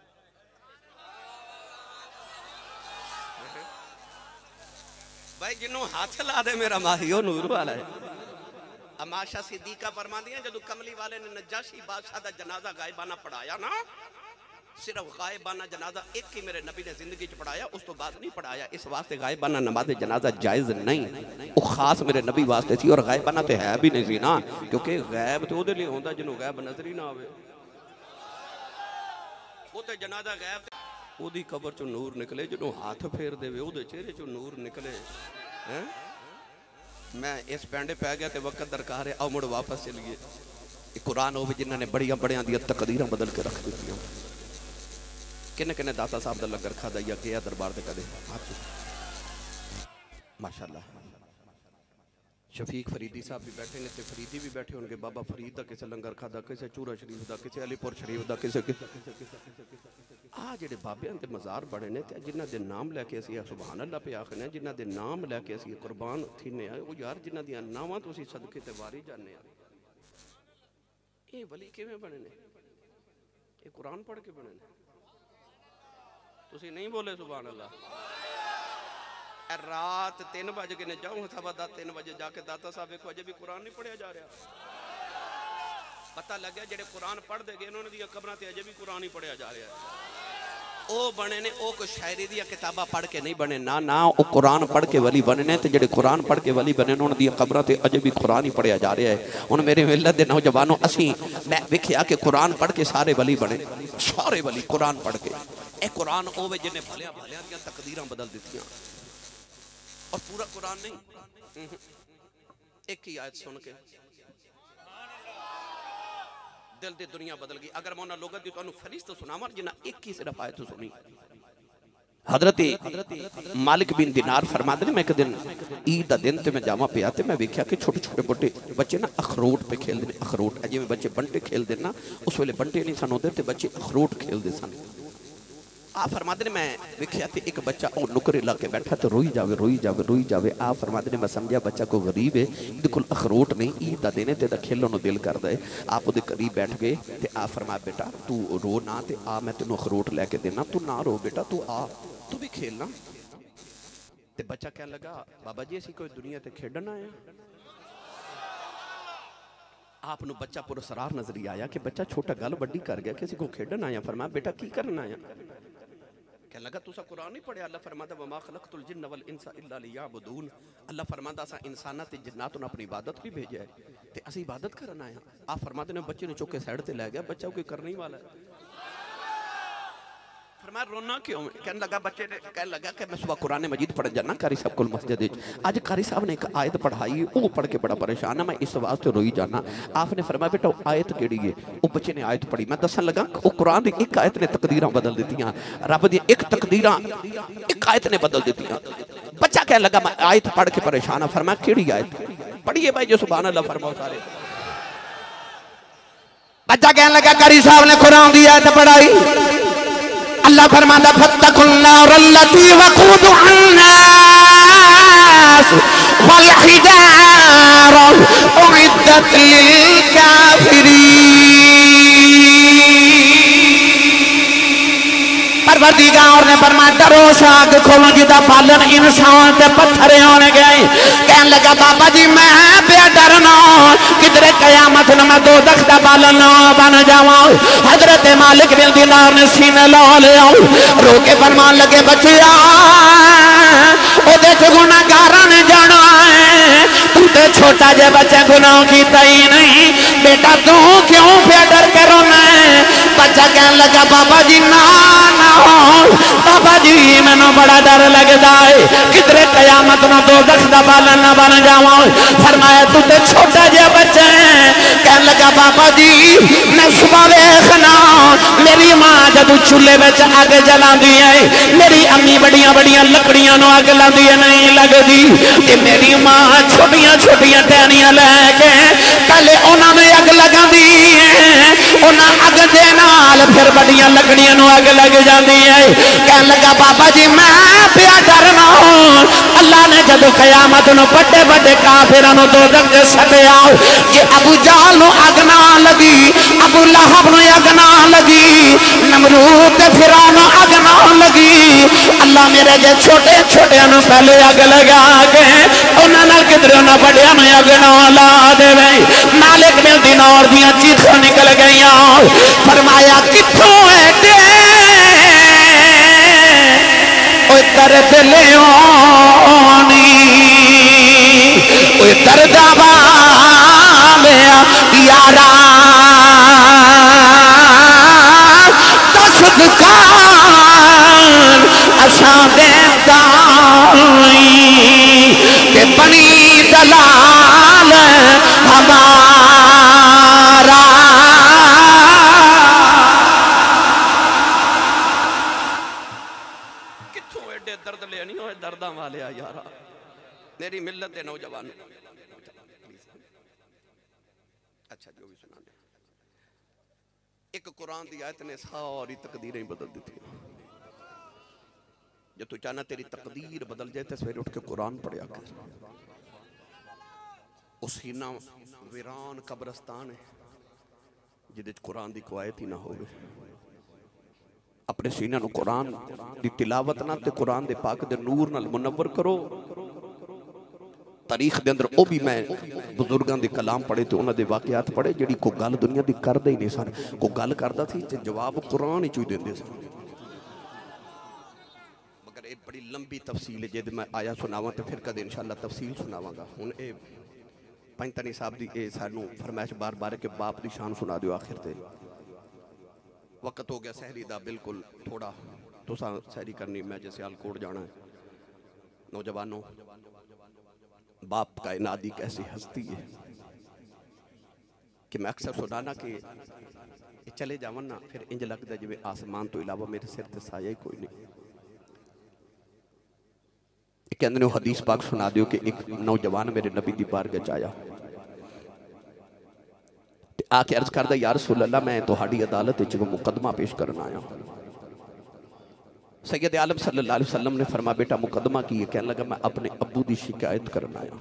भाई जिन्हों हाथ ला दे मेरा माही वो नूर वाला है। अमाशा सिद्दीका फरमांदियां जदों कमली वाले ने नजाशी बादशाह दा जनाजा गायबाना पढ़ाया ना, सिर्फ गायबाना जनाजा एक ही मेरे नबी ने जिंदगी च पढ़ाया, उस तो बाद नहीं पढ़ाया। इस वास्ते गायबाना नमाज जनाजा जायज नहीं, वो खास मेरे नबी वास्ते थी। और गायबाना तो है भी नहीं सी ना, क्योंकि गैब तो उहदे लिए होंदा जिन्हों गैब नजर ही ना आवे। वो तो जनाजा गैब, ओदी कबर चो नूर निकले, जिन्हों हाथ फेर देवे ओदे चेहरे चो नूर निकले हैं। मैं इस पैंडे पै गया तो वक्त दरकार है, आओ मुड़ वापस चलिए। कुरान हो जिन्होंने बड़िया बड़िया दी तकदीर बदल के रख दी। किन्ने किन्ने दाता साहब का लंगर खादा या गया दरबार से कदे? माशाअल्लाह। शफीक फरीदी साहब भी बैठे ने, फरीदी भी बैठे होंगे। बाबा फरीद का किसी लंगर खादा, किसी चूरा शरीफ का, किसी अलीपुर शरीफ का, किसी आ जेडे बाबियां दे मज़ार बने ने, जिन्हां दे नाम लैके असीं सुभान अल्लाह पे आखने, जिन्हां दे नाम लैके असीं कुर्बान थीने वो यार जिन्हां दियां नावां तो असीं सदके ते वारी जाने आ। ये वली किवें बने ने? ये कुरान पढ़ के बने ने। तुसीं नहीं बोले सुभान अल्लाह। रात 3 बज गए ने, जाऊँ सवा 3 बजे जाके दाता साहब देखो अजे भी कुरान नहीं पढ़िया जा रहा। पता लगे जेडे कुरान पढ़ते गए उन्होंने दी कबरां ते अजे भी कुरान ही पढ़िया जा रहा है। ओ बने ने ओ कुछ शायरी दी किताबां पढ़ के नहीं बने ना, ना वो कुरान पढ़ के वली बने ने। ते जेडे कुरान पढ़ के वली बने उन्होंने दी कबरां ते अजे भी कुरान ही पढ़िया जा रहा है। हुण मेरे मिलत दे नौजवानों असीं मैं वेखिया कि कुरान पढ़ के सारे वली बने, सारे वली कुरान पढ़ के। ए कुरान ओवे जिन्हें भलिया भलिया दी तकदीरां बदल दित्तियां। और पूरा कुरान नहीं, एक ही आयत सुन के दिल दी दुनिया बदल गई। अगर मैं उन्हां लोगां दी तुहानूं फरिश्त सुनावां जिन्हां एक ही सिर्फ आयत सुनी। हजरत मालिक बिन दिनार फरमाते ने, मैं एक दिन ईद का दिन ते मैं जावा पिया ते मैं वेख्या कि छोटे छोटे बट्टे बच्चे ना अखरोट पे खेलते हैं। अखरोट जिवें बच्चे बंटे खेलते ना, उस वेले बंटे नहीं सन होंदे ते बच्चे अखरोट खेलते सन। आ फरमाते ने मैं वेख्या ते एक बच्चा ओ नुकरे ला के बैठा तो रोई जावे रोई जावे रोई जावे। आ फरमाते ने मैं समझा बच्चा को गरीब है, इहदे कोल अखरोट नहीं, ईद का दिन है ते खेलन नूं दिल करदा है। आप उहदे करीब बैठ गए ते आ फरमाया बेटा तू रो ना, ते आ मैं तेनों अखरोट लैके देना, तू ना रो बेटा, तू आ तू भी खेलना। ते बच्चा कहने लगा बाबा जी असी कोई दुनिया ते खेडन आए आप बच्चा पुरस्कार नजर आया कि बच्चा छोटा गल वड्डी कर गया कि असी को खेडन आया। फरमाया बेटा की करना आया? कहने लगा तुसा कुरान नहीं पढ़िया? अल्लाह फरमाता वमा खलक़तुल जिन्न वल इंसा इल्ला लियअबुदून। अल्लाह फरमाता असा इंसाना ते जिन्नात नूं अपनी इबादत भी भेजा है ते असी इबादत करन आए। आप फरमाते ने बच्चे ने चुक के साइड ते लै गया, बच्चा कोई करने वाला है। फरमाया रोना क्यों? कहने लगा बच्चे ने कहने लगा कि मैं सुबह कुरान मजीद पढ़ जाना कारी साहब को मस्जिद। अज कारी साहब ने एक आयत पढ़ाई, वो पढ़ के बड़ा परेशान है, मैं इस वास्ते रोई जाना। आपने फरमाया बेटा आयत केड़ी है? वो बच्चे ने आयत पढ़ी। मैं दसन लगा वो कुरान की एक आयत ने तकदीरां बदल दित्तियां, रब दी एक तकदीरां एक आयत ने बदल दित्तियां। बच्चा कहने लगा मैं आयत पढ़ के परेशान है। फरमाया केड़ी आयत पढ़िए भाई जो सुभान अल्लाह फरमाओ सारे। बच्चा कहने लगा कारी साहब ने कुरान की आयत पढ़ाई। अल्लाह फरमाता फत्तकुन्नार अल्लती वक़ूदुहा अन्नास वल हिजारा उइद्दत लिल काफिरीन। परवरदिगार ने फरमाया डरो आग खोलो जिदा बालन इंसान ते पत्थर होने गए। कहने लगा बाबा जी मैं पे डरना किधरे कयामत न मैं दोज़ख दा बालन बन जावां। हजरत मालिक बिन दिनार ने सीने ला लिया, रो के फरमान लगे बच्चिया ओदे च गुनाहगारां ने जाना है, तू ते छोटा जे बच्चा गुनाह कीता ही नहीं, बेटा तू क्यों पे डर के रोना है? बच्चा कहने लगा बाबा जी ना ना बाबा जी मैनू बड़ा डर लगता है किधरे कयामत न दोज़ख दा बालन न बन जावां। फरमाया तू ते छोटा जिहा बच्चा है। कहने लगा बाबा जी मैं सुबह वेखना मेरी मां जदू चूल्हे में अग जलाती है, मेरी अम्मी बड़िया बड़िया लकड़ियां नूं अग लाती है नहीं लगती, ते मेरी मां छोटिया छोटिया टहनियां लैके पहले उन्होंने अग लगाती है, उन्हें अग दे नाल फिर बड़िया लकड़ियां नूं अग लग जाती है। कहने लगा बाबा जी मैं पिया डरना अल्लाह ने जदों कयामत नूं बड़े बड़े काफिरां नूं दोज़ख दे सट्टिया, जे अबू जहल नूं अग ना लगी, अबू लहब नूं अग ना लगी, नमरूद ते फिरौन नूं अग ना लगी, अल्लाह मेरे जे छोटे छोटे नूं पहले अग लगा के उन्हां नाल किधरे उन्हां बड़ियां नूं अग ना ला देवे। मालिक बिन दिनार दियां चीखां निकल गईयां। फरमाया कित्थों ऐडे ओए दर्द ले आनी ओए दर्दा वालिया यारा दस दुकान असा देता के बनी दलाल हमारा। कित्थों एडे दर्द लेनी हो दर्दा वाले यारा मेरी मिल्लत के नौजवान। अच्छा जो भी सुना दे एक कुरान की आयत ने सारी तकदीरें बदल दी। जो तू चाहना तेरी तकदीर बदल जाए तो सवेरे उठ के कुरान पढ़िया कर। उस सीना वीरान कब्रस्तान है जिदे कुरान की कोई आयत ही ना हो। अपने सीने नूं कुरान की तिलावत ना ते कुरान दे पाक दे नूर नाल मुनव्वर करो। तारीख दे अंदर वो भी मैं बुजुर्गों के कलाम पढ़े तो उन्होंने वाकयात पढ़े जिहड़ी कोई गल दुनिया की करते ही नहीं सन। कोई गल करता सी ते जवाब कुरान ही देंदे सन। मगर ये बड़ी लंबी तफसील है, जब मैं आया सुनावां तो फिर कदे इंशाअल्लाह तफसील सुनावांगा। हुण ये पंजतनी साहब की ये सानू फरमाइश बार बार के बाप की शान सुना दिओ। आखिर ते वक्त हो गया सहरी का, बिल्कुल थोड़ा तुसां सहरी करनी, मैं जैसे सियालकोट जाना है। नौजवानों बाप कायनात की कैसी हस्ती है कि मैं अक्सर सुनाना कि चले जावन ना फिर इंज लगता जिवें आसमान तो इलावा मेरे सिर ते साया ही कोई नहीं। कहंदे ने हदीस पाक सुना दियो कि एक नौजवान मेरे नबी दी बारगाह च आया आके अर्ज करदा या रसूल अल्लाह मैं तुहाडी अदालत विच मुकदमा पेश करन आया। सैयद आलम सल्लल्लाहु अलैहि वसल्लम ने फरमा बेटा मुकदमा की है? कहने लगा मैं अपने अब्बू की शिकायत करना आया।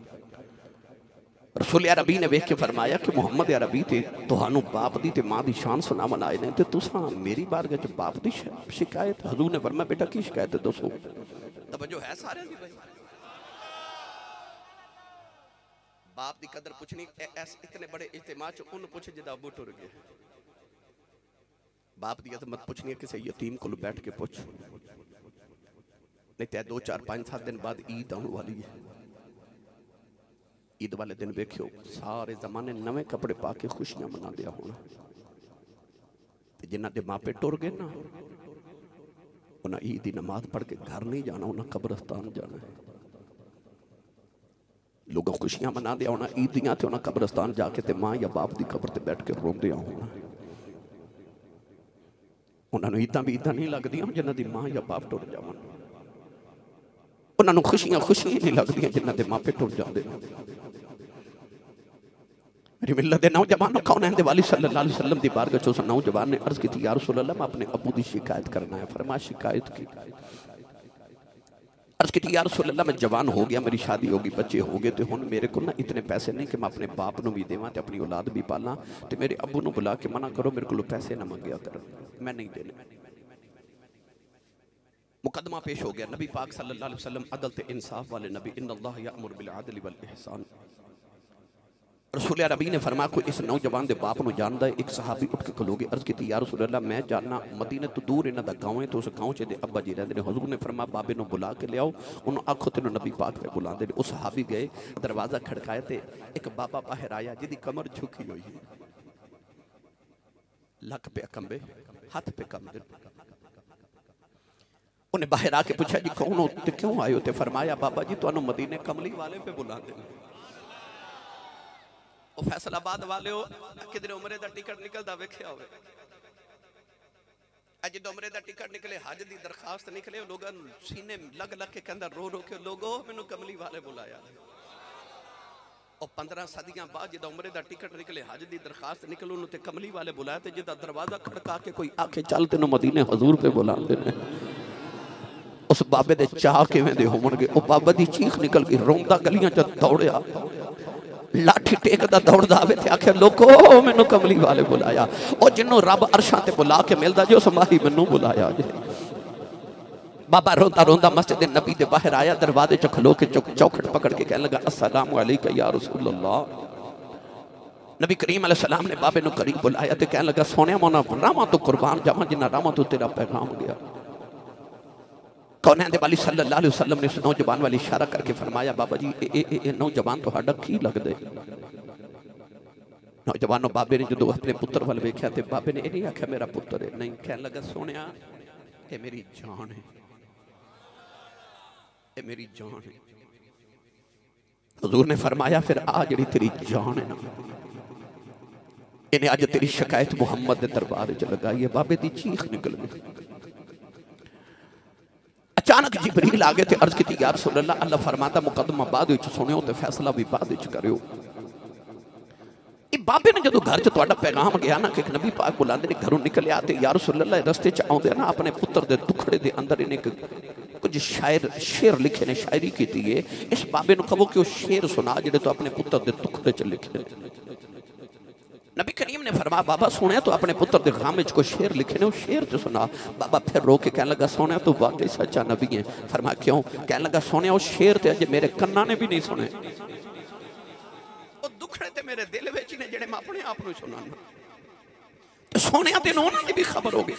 रसूल अरबी ने वेख के फरमाया कि मुहम्मद अरबी ते तुहानू बाप दी ते मां दी शान सुनावन आए ने ते तुसां मेरी बारगाह च बाप दी शिकायत। हजूर ने फरमाया बेटा की शिकायत है दसो। तवज्जो है सारे दी भाई। बाप की कदर पुछनी इतने बड़े इज्तिमा च उन्हें पूछ जिदा अबू टुर गए। बाप की अजमत पुछनी है किसी यतीम को बैठ के पूछ, नहीं तो 2 4 5 7 दिन बाद ईद आने वाली है। ईद वाले दिन वेख्यो सारे जमाने नवे कपड़े पा के खुशियां मना दिया होना। जिन्होंने दे मापे टुर गए ना उन्हें ईद की नमाज पढ़ के घर नहीं जाना, उन्हें कब्रस्तान जाना है। लोग खुशियां मना दिया होना ईद दियां ते उन्हें कब्रस्तान जाके ते मां या बाप की कब्र ते बैठ के रोंदे होना। उन्होंने ईदा भी ईदा नहीं लगदियां जिन्हां दी मां या बाप टुर जावन। उन्होंने खुशियां खुशियां नहीं लगदियां जिन्हां दे मापे टुर जाते। मेरी मिल्लत दे नौजवानों कौन है वाली सल्लल्लाहु अलैहि वसल्लम दी बारगाह च उस नौजवान ने अर्ज की थी या रसूल अल्लाह मैं अपने अबू की शिकायत करना है। फरमाया शिकायत की। अर्ज की थी या रसूल अल्लाह मैं जवान हो गया, मेरी शादी होगी, बच्चे हो गए, तो हुण मेरे को ना इतने पैसे नहीं कि मैं अपने बाप नूं भी देवां ते अपनी औलाद भी पालां, तो मेरे अबू नूं बुला के मना करो मेरे को पैसे ना मंगया कर, मैं नहीं देने। मुकदमा पेश हो गया। नबी पाक सल्लल्लाहु अलैहि वसल्लम अदल ते इंसाफ वाले नबी, इन्नल्लाह यअमुरु बिल अदल वल इहसान। रसूल अरबी ने फरमाया कोई इस नौजवान के बाप को जानता है। एक सहाबी उठ के खलोगे अर्ज की या रसूल अल्लाह मैं जानना मदीने तो दूर इन्हों का गाँव है, तो उस गाँव च अब्बा जी रहते हैं। हुजूर ने फरमाया बाबे को बुला के लियाओ, उन्होंने आखो तेन नबी पाक पे बुलाते हैं। उस सहाबी गए, दरवाजा खड़काया तो एक बाबा बाहर आया जिसकी कमर झुकी हुई है, लक पे कंबे, हाथ पे कंबे। उन्हें बाहर आके पूछा जी कौन हो, क्यों आए हो? तो फरमाया बाबा जी तुहानू मदीने कमली वाले पे बुलाते हैं। वो फैसलाबाद वाले हो किधरे उमरे का टिकट निकलता वेख्या हो? जो उमरे का टिकट निकले, हज की दरखास्त निकले, लोग सीने लग लग के कहता रो रो के लोगो मैनू कमली वाले बुलाया। और 15 सदियां बाद जो उमरे का टिकट निकले, हज की दरखास्त निकले, उन्होंने कमली वाले बुलाया। तो जिदा दरवाजा खड़का के कोई आके चल तेन मदीने हजूर पे बुलाते हैं। उस बाबे दे चाह किवें दे होवणगे। ओ बाबा दी चीख निकल गई, रोंदा गलियां च दौड़िया, लाठी टेकदा दौड़दा आवे ते आखे लोगो मैनू कमली वाले बुलाया। और जिन्हों रब अरशां ते बुला के मिलदा जो समाही मैनू बुलाया जे। बाबा रोंदा रोंदा मस्जिद नबी दे बाहर आया, दरवाजे च खलो के चौखट पकड़ के कहने लगा अस्सलामु अलैका या रसूल अल्लाह। नबी करीम अलैहि सलाम ने बाबे नू करीब बुलाया ते कहने लगा सोने मोना रावां तो कुर्बान जावां जिन्ना रावां तो तेरा पैगाम गया। कौन वाली सल्लल्लाहु अलैहि वसल्लम ने उस नौजवान वाली इशारा करके फरमाया बाबा जी ए नौजवान तुहाडा की लगदे? नौजवानों बाबे ने जो अपने पुत्र वाल वेख्या तो बाबे ने यह नहीं आख्या मेरा पुत्र है, नहीं कहने लगा सोनिया ये मेरी जान है, ये मेरी जान है। हुजूर ने फरमाया फिर आ जी तेरी जान है ना, इन्हें अज तेरी शिकायत मुहम्मद के दरबार च लगाई है। बाबे की चीख निकल गई। अचानक जिबरील आ गए थे, अर्ज की या रसूल अल्लाह, अल्लाह फरमाता मुकदमा बाद विच सुनियो ते फैसला भी बाद विच करियो। बाबे ने जो घर च तुहाडा पैगाम गया ना कि नबी पाक बुलाते ने, घरों निकलिया तो या रसूल अल्लाह रस्ते च आउंदे ना अपने पुत्र के दुखड़े के अंदर इन्हें कुछ शेर लिखे ने, शायरी की है। इस बाबे को कहो कि वो शेर सुना जिहड़े तो अपने पुत्र के दुखड़े च लिखे। नबी करीम ने फरमाया बाबा सुने तो अपने पुत्र के गाम में कोई शेर लिखे ने, वो शेर तो सुना। बाबा फिर रो के कहने लगा सोने तो वाकई सच्चा नबी है। फरमाया क्यों? कहने लगा सोने वो शेर तो अजे मेरे कन्ना ने भी नहीं सुने, वो दुखड़े ते मेरे दिल में ने जेड़े मैं अपने आप को सुनाना। तो सोने तेन उन्होंने भी खबर हो गई।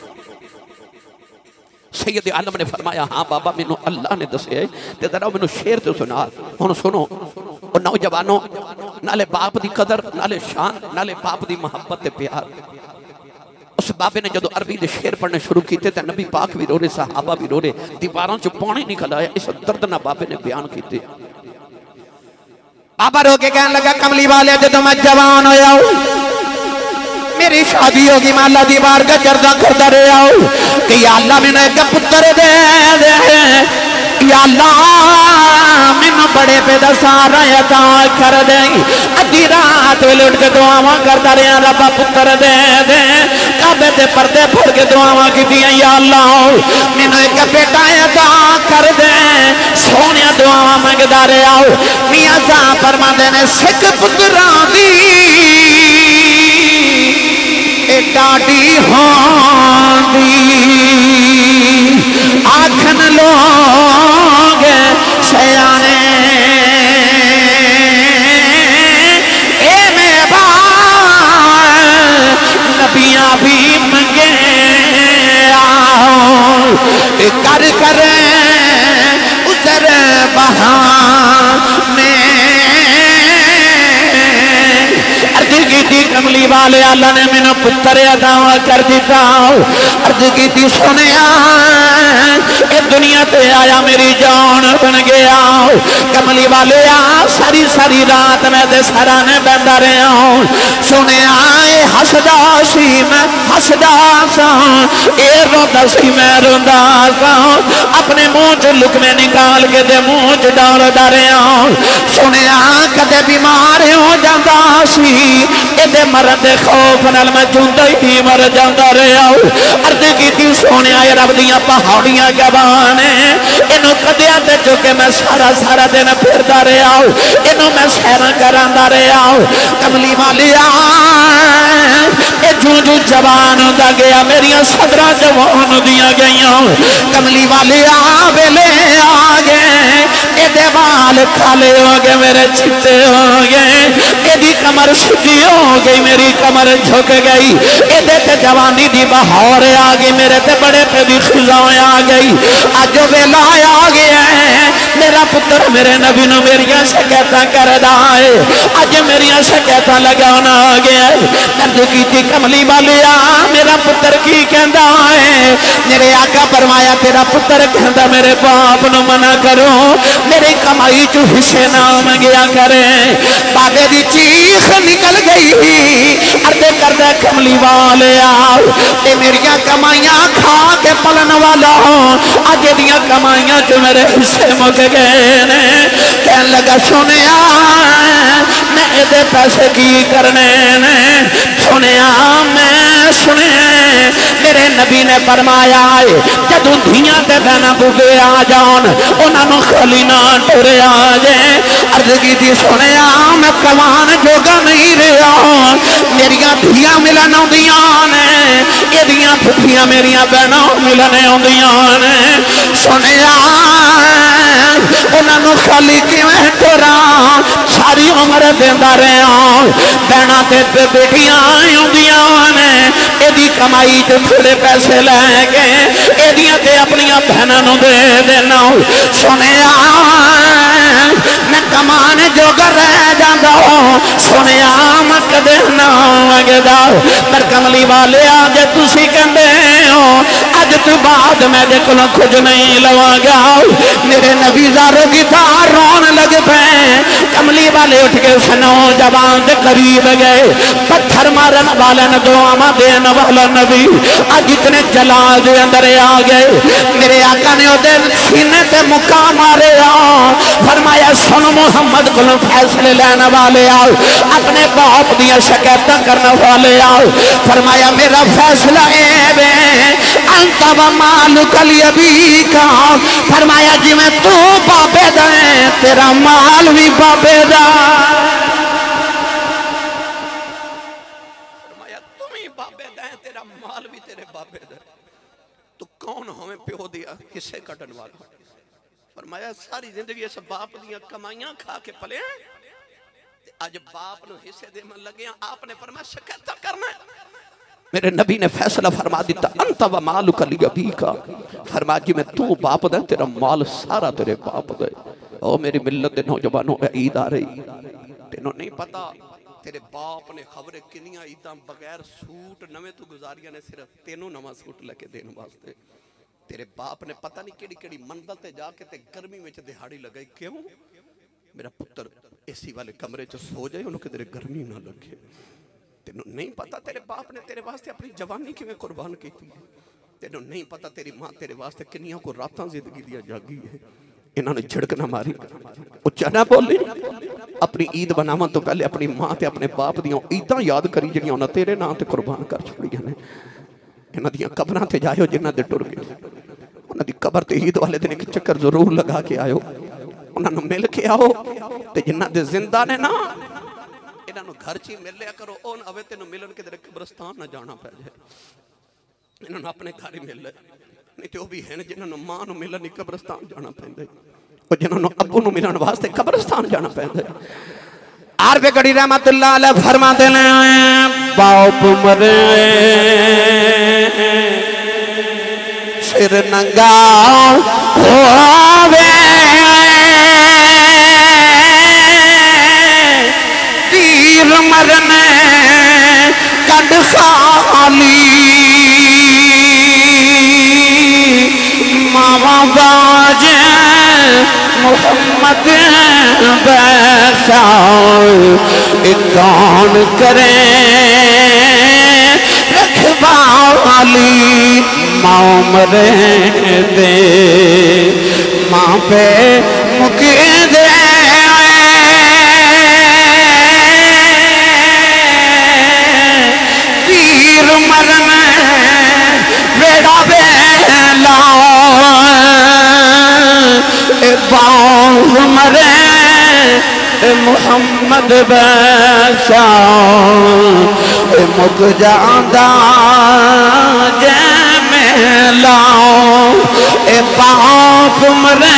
सैयद आलम ने फरमाया हाँ बाबा मैनू अल्लाह ने दसे ते जरा मैनू शेर तो सुना। हुण सुनो और नौजवानों, नाले बाप की कदर, नाले शान, नाले बाप की मुहब्बत ते प्यार। उस बाबे ने जो अरबी के शेर पढ़ने शुरू किए तो नबी पाक भी रो रहे, सहाबा भी रो रहे, दीवारों च पानी निकल आया। इस दर्द ना बाबे ने बयान किए। बाबा रो के कहने लगा कमली वाले जो मैं जवान होया मेरी शादी होगी, मैं अल्लाह दी बारगाह करदा करदा रहा हूं कि या अल्लाह मैनू एक पुत्र दे दे, या अल्लाह मैनू बड़े पे दा सहारा अता कर दे। अद्धी रात वेले उठ के दुआवां करदा रहा, रब्बा पुत्र दे दे। काबे ते पर्दे फड़ के दुआवां कीतियां, या अल्लाह मैनू एक बेटा अता कर दे। सोनिया दुआवां मंगदा रहा। मियां साहब फरमांदे ने सिख पुत्रां दी डाडी होंदी आखन लो वाले अल्लाह ने मैंने पुत्र अता कर दिता। अर्ज की सुने ये दुनिया ते आया मेरी जान बन गया। कमली वाले सारी सारी रात मैं ते सारा ने बंदा रहा। सुने हसदा सी मैं हसदा सा, ये रोंदा सी मैं रोंदा सा। अपने मुंह च लुकमे निकाल के ते मुंह च डालदा रहा। सुने कदे बीमार हो जाता सी, ये मरन के खौफ नाल मैं चूंदा ही मर जाता रहा। अर्ज की सोने रब दियां पहाड़ियां गवाह ने, इनू कदिया ते चुके मैं सारा सारा दिन फिरदा रहा। इनू मैं सैर करांदा रहा। कमली वालिया जू जू जवान होता गया मेरिया सदरा जवान दिया गई। कमली वालिया वेले आ गए, ये बाल काले हो गए मेरे चिट्टे हो गए। यदि कमर सीधी हो गई मेरी कमर झुक गई। ये जवानी दी बहार आ गई, मेरे ते बड़े पे भी खिजाएं आ गई। अज वेला आ गया है, मेरा पुत्र मेरे नबी नू मेरिया शिकायत करदा है। अज मेरिया शिकायत लगाना आ गया। दर्द की कमली वालिया मेरा पुत्र की कहता है। मेरे आका फरमाया तेरा पुत्र कहता मेरे बाप नू मना करो, मेरी कमाई चू हिस्से ना मंगया करे। बाबे दी चीख निकल गई। अर्दे करदा कमली वालिया ते मेरिया कमाइयां खा के पलन वाला अज दियां कमाइयां चू मेरे हिस्से मुक गए ने। कहन लगा सुनिया मैं ये पैसे की करने ने। सुनिया मैं सुने मेरे नबी ने फरमाया जदों धियां ते बहना बुगे आ जान उन्होंने खाली ना टुरे आ जाए। अर्ज की सुनिया मैं कमान जोगा नहीं रहा, मेरिया धियां मिलन आउंदियां ने, एदियां फुफियां मेरिया बहना मिलन आउंदियां ने। सुनिया उन्होंने खाली किवें टुरा, सारी उम्र देंदा रहा। बहना ते बेटियां आउंदियां ने, एदी कमाई च थोड़े पैसे लैके एदियां ते अपनियां बहनां नूं दे देना। सुनिया मैं कमान जोगा रह जांदा, सुनिया मैं कदे ना मंगदा। पर कमली वाले जे तुसीं कहंदे हो अज तो बाद मैं दे कोलों कुछ नहीं लवांगा। मेरे नबी ज़ारो की तार रोन लग पे। कमली वाले उठ के उस नौजवान के करीब गए। पत्थर मारन वाले ने दुआवां देने वाला नबी अज इतने जलाल दे अंदर आ गए। मेरे आका ने ओदे सीने ते मुक्का मारे। फरमाया सुन मुहम्मद को फैसले लेने वाले आओ, अपने बाप दियां शिकायत करने वाले आओ। फरमाया मेरा फैसला है अंत व मालुक अबीका। फरमाया जिवें तू बाबे दा तेरा माल भी बाबे दा। फरमाया तुम ही बाबे दा तेरा माल भी तेरे बाबे दा। तू कौन होवे प्यो दिया हिस्से कटन वाला। फरमाया सारी जिंदगी इस बाप दियां कमाइयां खा के पले अज बाप नूं हिस्से देवन लगे। आपने फरमाया शिकायत करना। मेरे नबी ने फैसला फरमा दिता अंत व मालुक अबीका। फरमा जिवें तू बाप दा तेरा माल सारा तेरे बाप दा। ओ मेरी मिल्लत दे नौजवानों ईद आ रही, तेनों नहीं पता तेरे बाप ने खबरे किनियां ईदां बगैर सूट नवे तू गुजारिया ने, सिर्फ तेनों नवा सूट लेके देने वास्ते। तेरे बाप ने पता नहीं केड़ी केड़ी मंजिल ते जाके ते गर्मी में दिहाड़ी लगाई। क्यों? मेरा पुत्र एसी वाले कमरे च सो जाए, उन्होंने किधरे गर्मी ना लगे। तेनों नहीं पता तेरे बाप ने तेरे वास्ते अपनी जवानी किवें कुर्बान की। तेनों नहीं पता तेरी मां तेरे वास्ते किनियां को रातां जिंदगी दियां जागी है। इन्होंने झिड़क ना मारी, उच्चा ना बोली। अपनी ईद बनावन तो पहले अपनी मां ते अपने बाप दियां ईदां याद करी जिहड़ियां उन्हां तेरे नाम ते कुर्बान कर छड़ियां ने। इन्हां दियां कबरां ते जाओ जिन्हां दे टुर गए, उन्हां दी कबर ते ईद वाले दिन एक चक्कर जरूर लगा के आयो, उन्हां नूं मिल के आओ। ते जिन्हां दे जिंदा ने ना इन्हां नूं घर च ही मिल लिया करो। ओ ना अवे तेनों मिलन किधरे कब्रिस्तान ना जाना पै जाए। इन्हां नूं अपने घर ही मिल ले। नहीं तो भी है जिन्हां नूं मां नूं मिलन कब्रिस्तान जाना पैंदा है, और जिन्हां नूं अब्बू नूं मिलन वास्ते कब्रिस्तान जाना पैंदा है। आरबे गड़ी रहमतुल्लाह अलैह फरमाते ने बाप मरे सिर नंगा होवे, तीर मरने आवाज मोहम्मद बैसा कौन करे रखवाली माँ मरे दे माँ पे मुके दे वीर मरन बेड़ा बेला बांग मरे मुहम्मद बैसा मुक जांदा जे मेला ए बांग मरे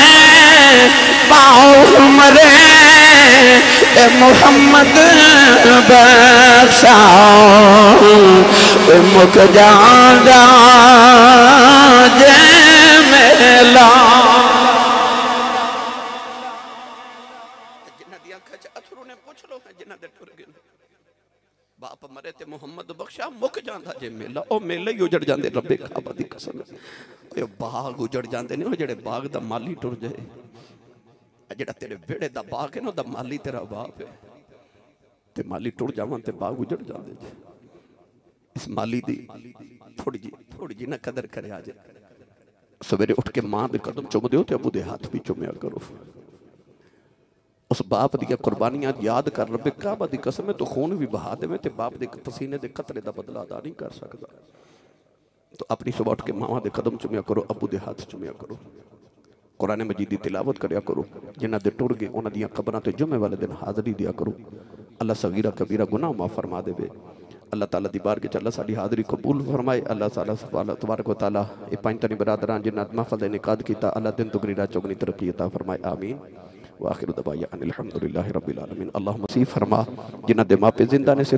मुहम्मद बैसा मुक जांदा जे मेला बाप मरे ते मुहम्मद बख्शा मुक जांदा जे मेला ओ मेला ही उजड़ जांदे रब्बे काबा दी कसम ओ बाग उजड़ जांदे ने ओ जेड़े बाग दा माली टुर जाए जेड़ा तेरे वेड़े दा बाग है ना दा माली तेरा बाप है ते माली टुर जावन ते बाग उजड़ जांदे इस माली दी थोड़ी जी ना कदर करे आज सवेरे उठ के मां दे कदम चुम दियो ते अबू दे हाथ भी चुमया करो उस बाप दी कुर्बानियां याद कर रब्बे काबा दी कसम है तो खून भी बहा देवे ते बाप दे पसीने दे कतरे दा बदला अदा नहीं कर सकदा तो अपनी सुबह उठ के मावा दे कदम चुमया करो अबू दे हाथ चुमया करो कुरान मजीद की तिलावत करया करो जिन्हां दे टुर गए उन्हां दियां कब्रां ते जुमे वाले दिन हाज़री दिया करो अल्लाह सगीरा कबीरा गुनाह माफ फरमा देवे अल्लाह ताला दी बारगाह च अल्लाह साडी हाज़री कबूल फरमाए अल्लाह ताला तबारक व तआला ए पंज तनी बरादरां जिन्हां महफिल दा इनेकाद कीता अल्लाह दिन दुगनी रात चौगनी तरक्की अता फरमाए आमीन व आखिर दवाया अनिल हम्दुलिल्लाहि रब्बिल आलमीन अल्लाहुम्मा सी फरमा जिन्हां दे मापे जिंदा ने